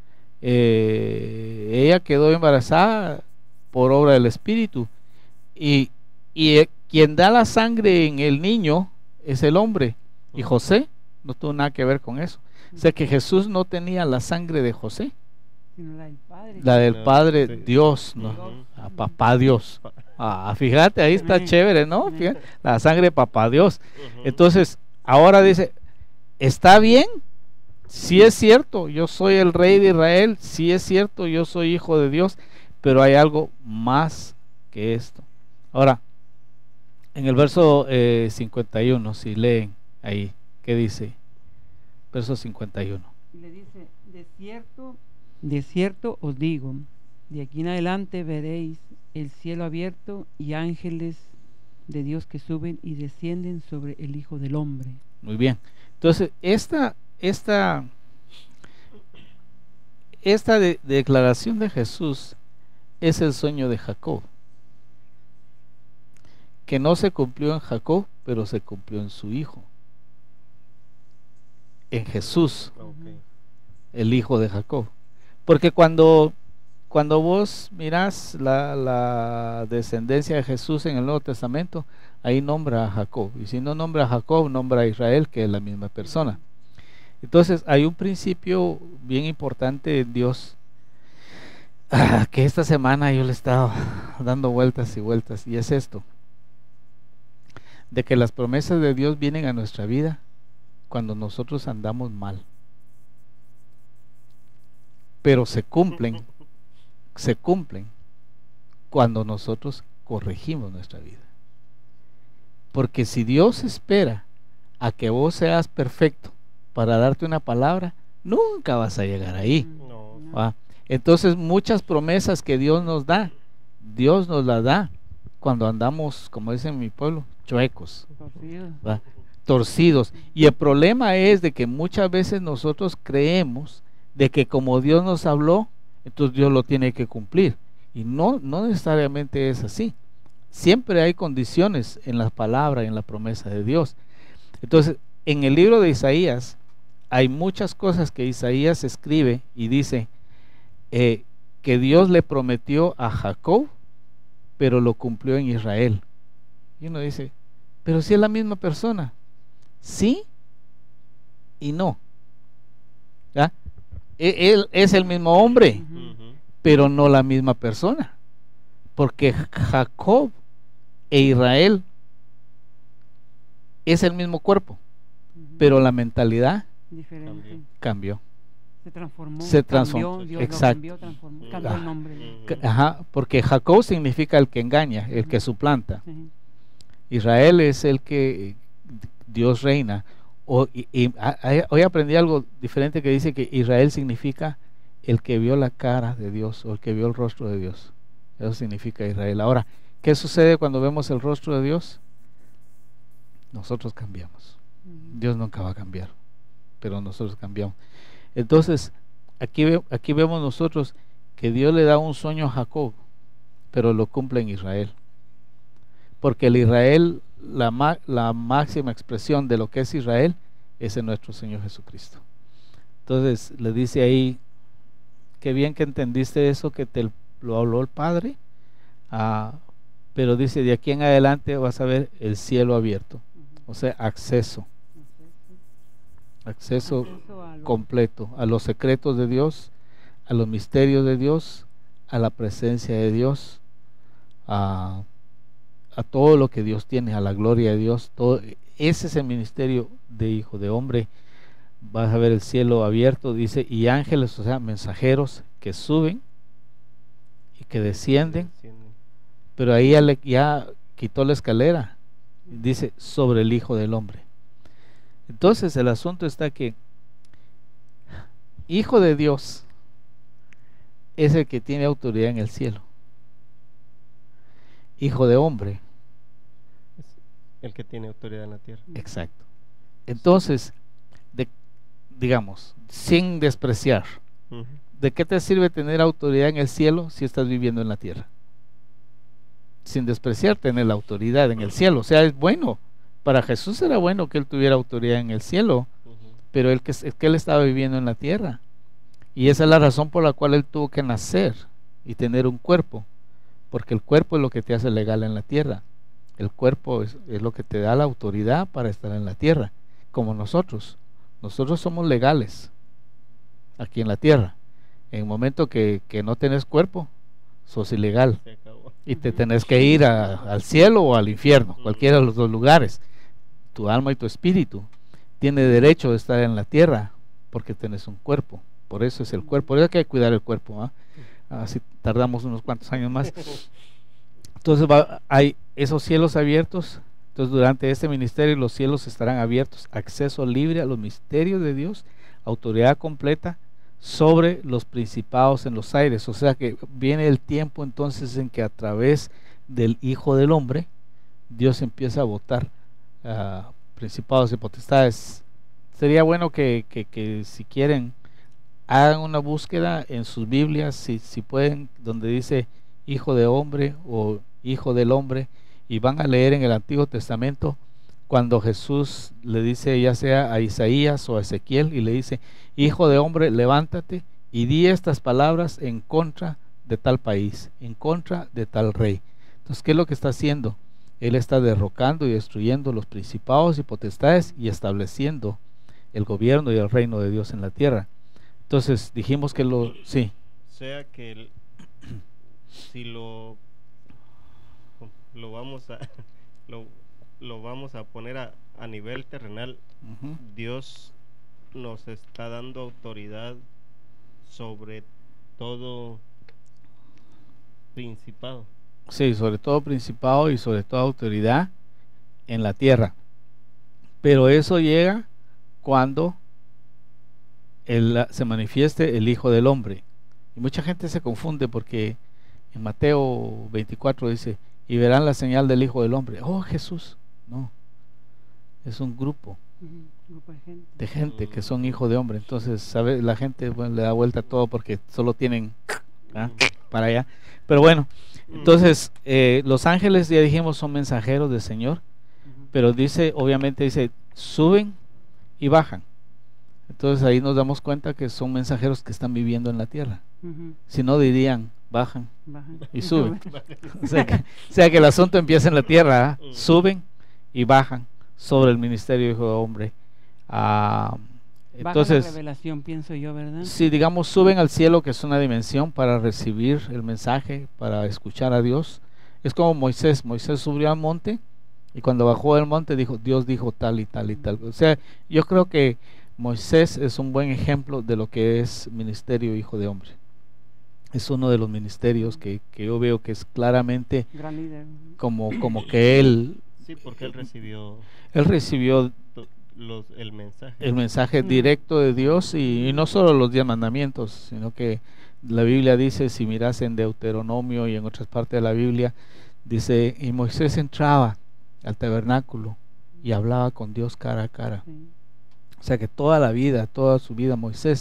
eh, ella quedó embarazada por obra del Espíritu. Y, y eh, quien da la sangre en el niño es el hombre. Y José no tuvo nada que ver con eso. O sea que Jesús no tenía la sangre de José, Sino la del Padre. la del No, Padre sí. Dios, ¿no? Ujú. A papá Dios. Ah, fíjate, ahí está Ujú. chévere, ¿no? Ujú. Fíjate, la sangre de papá Dios. Ujú. Entonces, ahora dice, ¿está bien? Sí es cierto, yo soy el Rey de Israel, sí es cierto, yo soy hijo de Dios, pero hay algo más que esto. Ahora, en el verso eh, cincuenta y uno, si leen ahí, ¿qué dice? Verso cincuenta y uno. Y le dice, de cierto, de cierto os digo, de aquí en adelante veréis el cielo abierto y ángeles de Dios que suben y descienden sobre el Hijo del Hombre. Muy bien. Entonces, esta, esta, esta de- declaración de Jesús es el sueño de Jacob, que no se cumplió en Jacob, pero se cumplió en su hijo, en Jesús, Ok. el hijo de Jacob. Porque cuando, cuando vos mirás la, la descendencia de Jesús en el Nuevo Testamento, ahí nombra a Jacob. Y si no nombra a Jacob, nombra a Israel, que es la misma persona. Entonces hay un principio bien importante en Dios, ah, que esta semana yo le he estado dando vueltas y vueltas, y es esto, de que las promesas de Dios vienen a nuestra vida cuando nosotros andamos mal, pero se cumplen, se cumplen cuando nosotros corregimos nuestra vida. Porque si Dios espera a que vos seas perfecto para darte una palabra, nunca vas a llegar ahí. No. ¿va? Entonces muchas promesas que Dios nos da, Dios nos las da cuando andamos, como dicen en mi pueblo, chuecos, Torcido. ¿va? Torcidos. Y el problema es de que muchas veces nosotros creemos de que como Dios nos habló, entonces Dios lo tiene que cumplir. Y no, no necesariamente es así. Siempre hay condiciones en la palabra y en la promesa de Dios. Entonces, en el libro de Isaías hay muchas cosas que Isaías escribe y dice eh, que Dios le prometió a Jacob, pero lo cumplió en Israel. Y uno dice, pero si es la misma persona. Sí y no. ¿Ya? E- Él es el mismo hombre, Ujú. Ujú. pero no la misma persona. Porque Jacob e Israel es el mismo cuerpo, Ujú. pero la mentalidad Diferente. También. cambió. Se transformó. Se transformó, Cambió, Dios exacto. lo cambió, transformó, cambió Ah. el nombre. Ujú. C- Ajá, porque Jacob significa el que engaña, el que Ujú. suplanta. Sí. Israel es el que eh, Dios reina. O, y, y, a- a- hoy aprendí algo diferente que dice que Israel significa el que vio la cara de Dios o el que vio el rostro de Dios. Eso significa Israel. Ahora, ¿qué sucede cuando vemos el rostro de Dios? Nosotros cambiamos. Ujú. Dios nunca va a cambiar, pero nosotros cambiamos. Entonces, aquí, ve, aquí vemos nosotros que Dios le da un sueño a Jacob, pero lo cumple en Israel. Porque el Israel, la, la máxima expresión de lo que es Israel, es en nuestro Señor Jesucristo. Entonces le dice ahí, qué bien que entendiste eso, que te lo habló el Padre, ah, pero dice, de aquí en adelante vas a ver el cielo abierto, o sea, acceso, acceso, Acceso a lo- completo a los secretos de Dios, a los misterios de Dios, a la presencia de Dios, a, a todo lo que Dios tiene, a la gloria de Dios. Todo ese es el ministerio de hijo de hombre. Vas a ver el cielo abierto, dice, y ángeles, o sea, mensajeros que suben y que descienden, Descienden. pero ahí ya, le- ya quitó la escalera, dice, sobre el Hijo del Hombre. Entonces el asunto está que Hijo de Dios es el que tiene autoridad en el cielo. Hijo de hombre, Es el que tiene autoridad en la tierra. exacto. Entonces, de, digamos, sin despreciar, Ujú. ¿de qué te sirve tener autoridad en el cielo si estás viviendo en la tierra? Sin despreciar tener la autoridad en el cielo, o sea, es bueno. Para Jesús era bueno que él tuviera autoridad en el cielo, Ujú. pero él que, es que él estaba viviendo en la tierra. Y esa es la razón por la cual él tuvo que nacer y tener un cuerpo, porque el cuerpo es lo que te hace legal en la tierra. El cuerpo es, es lo que te da la autoridad para estar en la tierra, como nosotros. Nosotros somos legales aquí en la tierra. En el momento que, que no tenés cuerpo, sos ilegal Se acabó. y te tenés que ir a- al cielo o al infierno, cualquiera de los dos lugares. Tu alma y tu espíritu tiene derecho de estar en la tierra porque tenés un cuerpo. Por eso es el cuerpo, por eso hay que cuidar el cuerpo, ¿ah? Así tardamos unos cuantos años más. Entonces va, hay esos cielos abiertos. Entonces durante este ministerio los cielos estarán abiertos, acceso libre a los misterios de Dios, autoridad completa sobre los principados en los aires. O sea que viene el tiempo entonces en que a través del Hijo del Hombre Dios empieza a votar uh, principados y potestades. Sería bueno que, que, que si quieren hagan una búsqueda en sus Biblias, si, si pueden, donde dice Hijo de Hombre o Hijo del Hombre, y van a leer en el Antiguo Testamento cuando Jesús le dice ya sea a Isaías o a Ezequiel y le dice, Hijo de Hombre, levántate y di estas palabras en contra de tal país, en contra de tal rey. Entonces, ¿qué es lo que está haciendo? Él está derrocando y destruyendo los principados y potestades y estableciendo el gobierno y el reino de Dios en la tierra. Entonces dijimos que lo, sí, O sea que el- si lo lo vamos a lo, lo vamos a poner a, a nivel terrenal, ujú, Dios nos está dando autoridad sobre todo principado. sí, sobre todo principado y sobre toda autoridad en la tierra. Pero eso llega cuando el, se manifieste el Hijo del Hombre. Y mucha gente se confunde porque en Mateo veinticuatro dice, y verán la señal del Hijo del Hombre. Oh, Jesús. No, es un grupo Ujú, grupo de gente. de gente que son hijos de hombre. Entonces, ¿sabe? La gente bueno, le da vuelta a todo porque solo tienen ¿ah? para allá. Pero bueno, entonces eh, los ángeles, ya dijimos, son mensajeros del Señor, Ujú. pero dice, obviamente dice, suben y bajan. Entonces ahí nos damos cuenta que son mensajeros que están viviendo en la tierra. Ujú, Si no dirían, bajan bajan. y suben. O sea, que, o sea que el asunto empieza en la tierra, ¿ah? Suben y bajan sobre el ministerio de Hijo de Hombre. Ah, Baja la entonces, revelación, pienso yo, ¿verdad? si digamos suben al cielo, que es una dimensión para recibir el mensaje, para escuchar a Dios, es como Moisés. Moisés subió al monte y cuando bajó del monte dijo, Dios dijo tal y tal y tal. O sea, yo creo que Moisés es un buen ejemplo de lo que es ministerio Hijo de Hombre. Es uno de los ministerios que, que yo veo que es claramente Gran líder. como, como que él, Sí, porque él recibió él recibió to- los, el mensaje. el mensaje Mm. directo de Dios y, y no solo los diez mandamientos, sino que la Biblia dice, si miras en Deuteronomio y en otras partes de la Biblia, dice, y Moisés entraba al tabernáculo y hablaba con Dios cara a cara. Sí. O sea que toda la vida, toda su vida Moisés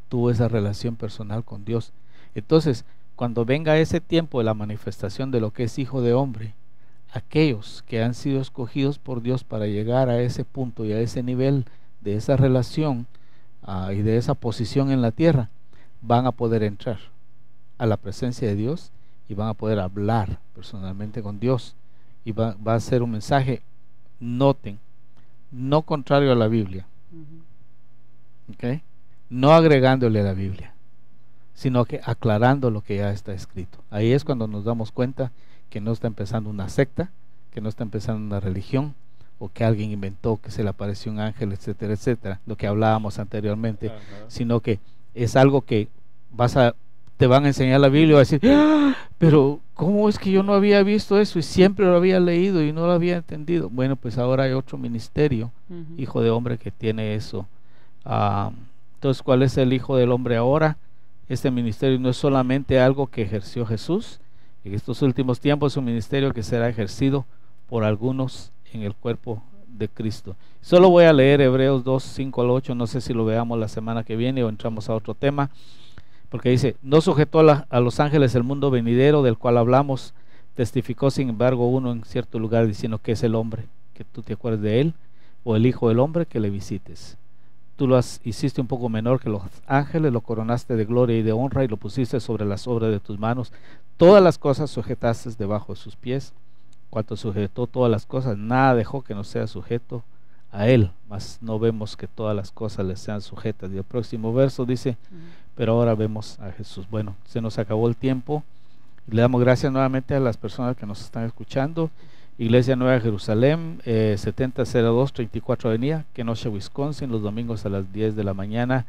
tuvo esa relación personal con Dios. Entonces, cuando venga ese tiempo de la manifestación de lo que es hijo de hombre, aquellos que han sido escogidos por Dios para llegar a ese punto y a ese nivel de esa relación uh, y de esa posición en la tierra, van a poder entrar a la presencia de Dios y van a poder hablar personalmente con Dios, y va, va a ser un mensaje, noten, no contrario a la Biblia, uh-huh. ¿Okay? No agregándole a la Biblia, sino que aclarando lo que ya está escrito. Ahí es cuando nos damos cuenta que no está empezando una secta, que no está empezando una religión, o que alguien inventó que se le apareció un ángel, etcétera, etcétera, lo que hablábamos anteriormente, uh-huh. Sino que es algo que vas a, te van a enseñar la Biblia y vas a decir, ¡ah! Pero ¿cómo es que yo no había visto eso y siempre lo había leído y no lo había entendido? Bueno, pues ahora hay otro ministerio, uh-huh. Hijo de hombre, que tiene eso. Uh, entonces, ¿cuál es el Hijo del Hombre ahora? Este ministerio no es solamente algo que ejerció Jesús. En estos últimos tiempos es un ministerio que será ejercido por algunos en el cuerpo de Cristo. Solo voy a leer Hebreos dos, cinco al ocho, no sé si lo veamos la semana que viene o entramos a otro tema, porque dice, no sujetó a, la, a los ángeles el mundo venidero del cual hablamos, testificó sin embargo uno en cierto lugar diciendo que es el hombre, que tú te acuerdes de él, o el Hijo del Hombre que le visites. Tú lo has, hiciste un poco menor que los ángeles, lo coronaste de gloria y de honra y lo pusiste sobre las obras de tus manos. Todas las cosas sujetaste debajo de sus pies. Cuanto sujetó todas las cosas, nada dejó que no sea sujeto a él, mas no vemos que todas las cosas le sean sujetas. Y el próximo verso dice, uh-huh. Pero ahora vemos a Jesús. Bueno, se nos acabó el tiempo. Le damos gracias nuevamente a las personas que nos están escuchando. Iglesia Nueva Jerusalén, eh, setenta cero dos, treinta y cuatro Avenida, Kenosha, Wisconsin, los domingos a las diez de la mañana.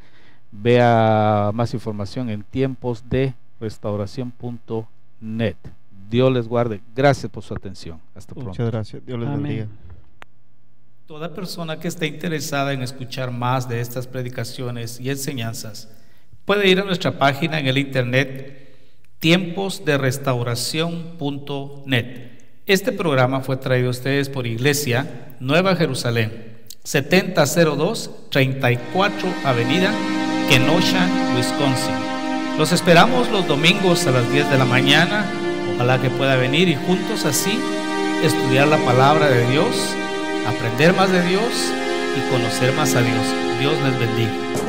Vea más información en tiempos de restauración punto net. Dios les guarde. Gracias por su atención. Hasta pronto. Muchas gracias. Dios les bendiga. Toda persona que esté interesada en escuchar más de estas predicaciones y enseñanzas puede ir a nuestra página en el internet tiempos de restauración punto net. Este programa fue traído a ustedes por Iglesia Nueva Jerusalén, setenta cero dos, treinta y cuatro Avenida, Kenosha, Wisconsin. Los esperamos los domingos a las diez de la mañana. Ojalá que pueda venir y juntos así estudiar la palabra de Dios, aprender más de Dios y conocer más a Dios. Dios les bendiga.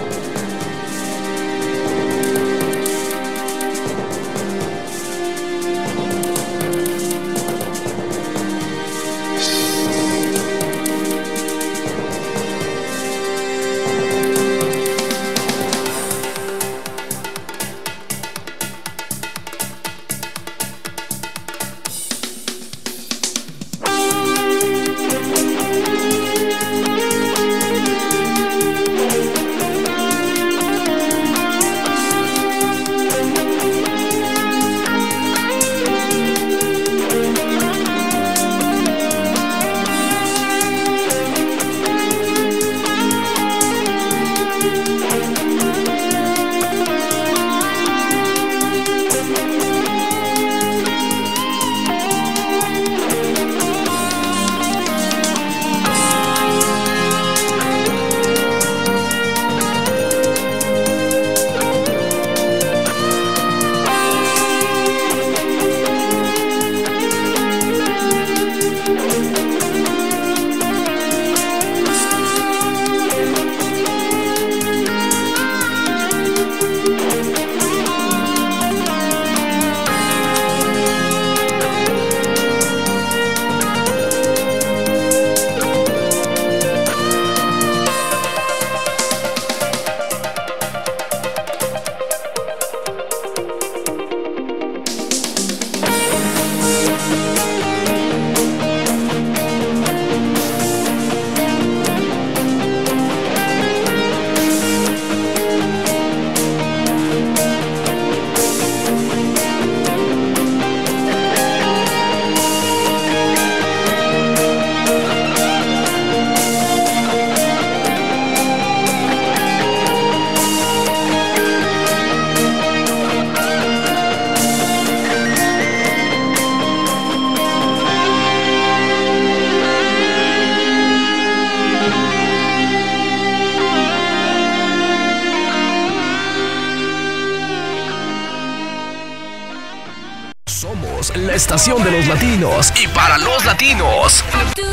Somos la estación de los latinos y para los latinos.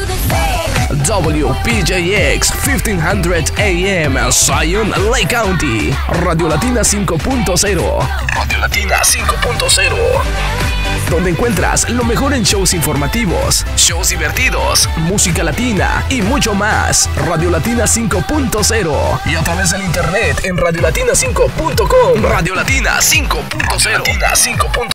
W P J X quince hundred A M Zion, Lake County. Radio Latina cinco punto cero. Radio Latina cinco punto cero. Donde encuentras lo mejor en shows informativos, shows divertidos, música latina y mucho más. Radio Latina cinco punto cero. Y a través del internet en radio latina cinco punto com. Radio Latina cinco punto cero. Radio Latina cinco punto cero.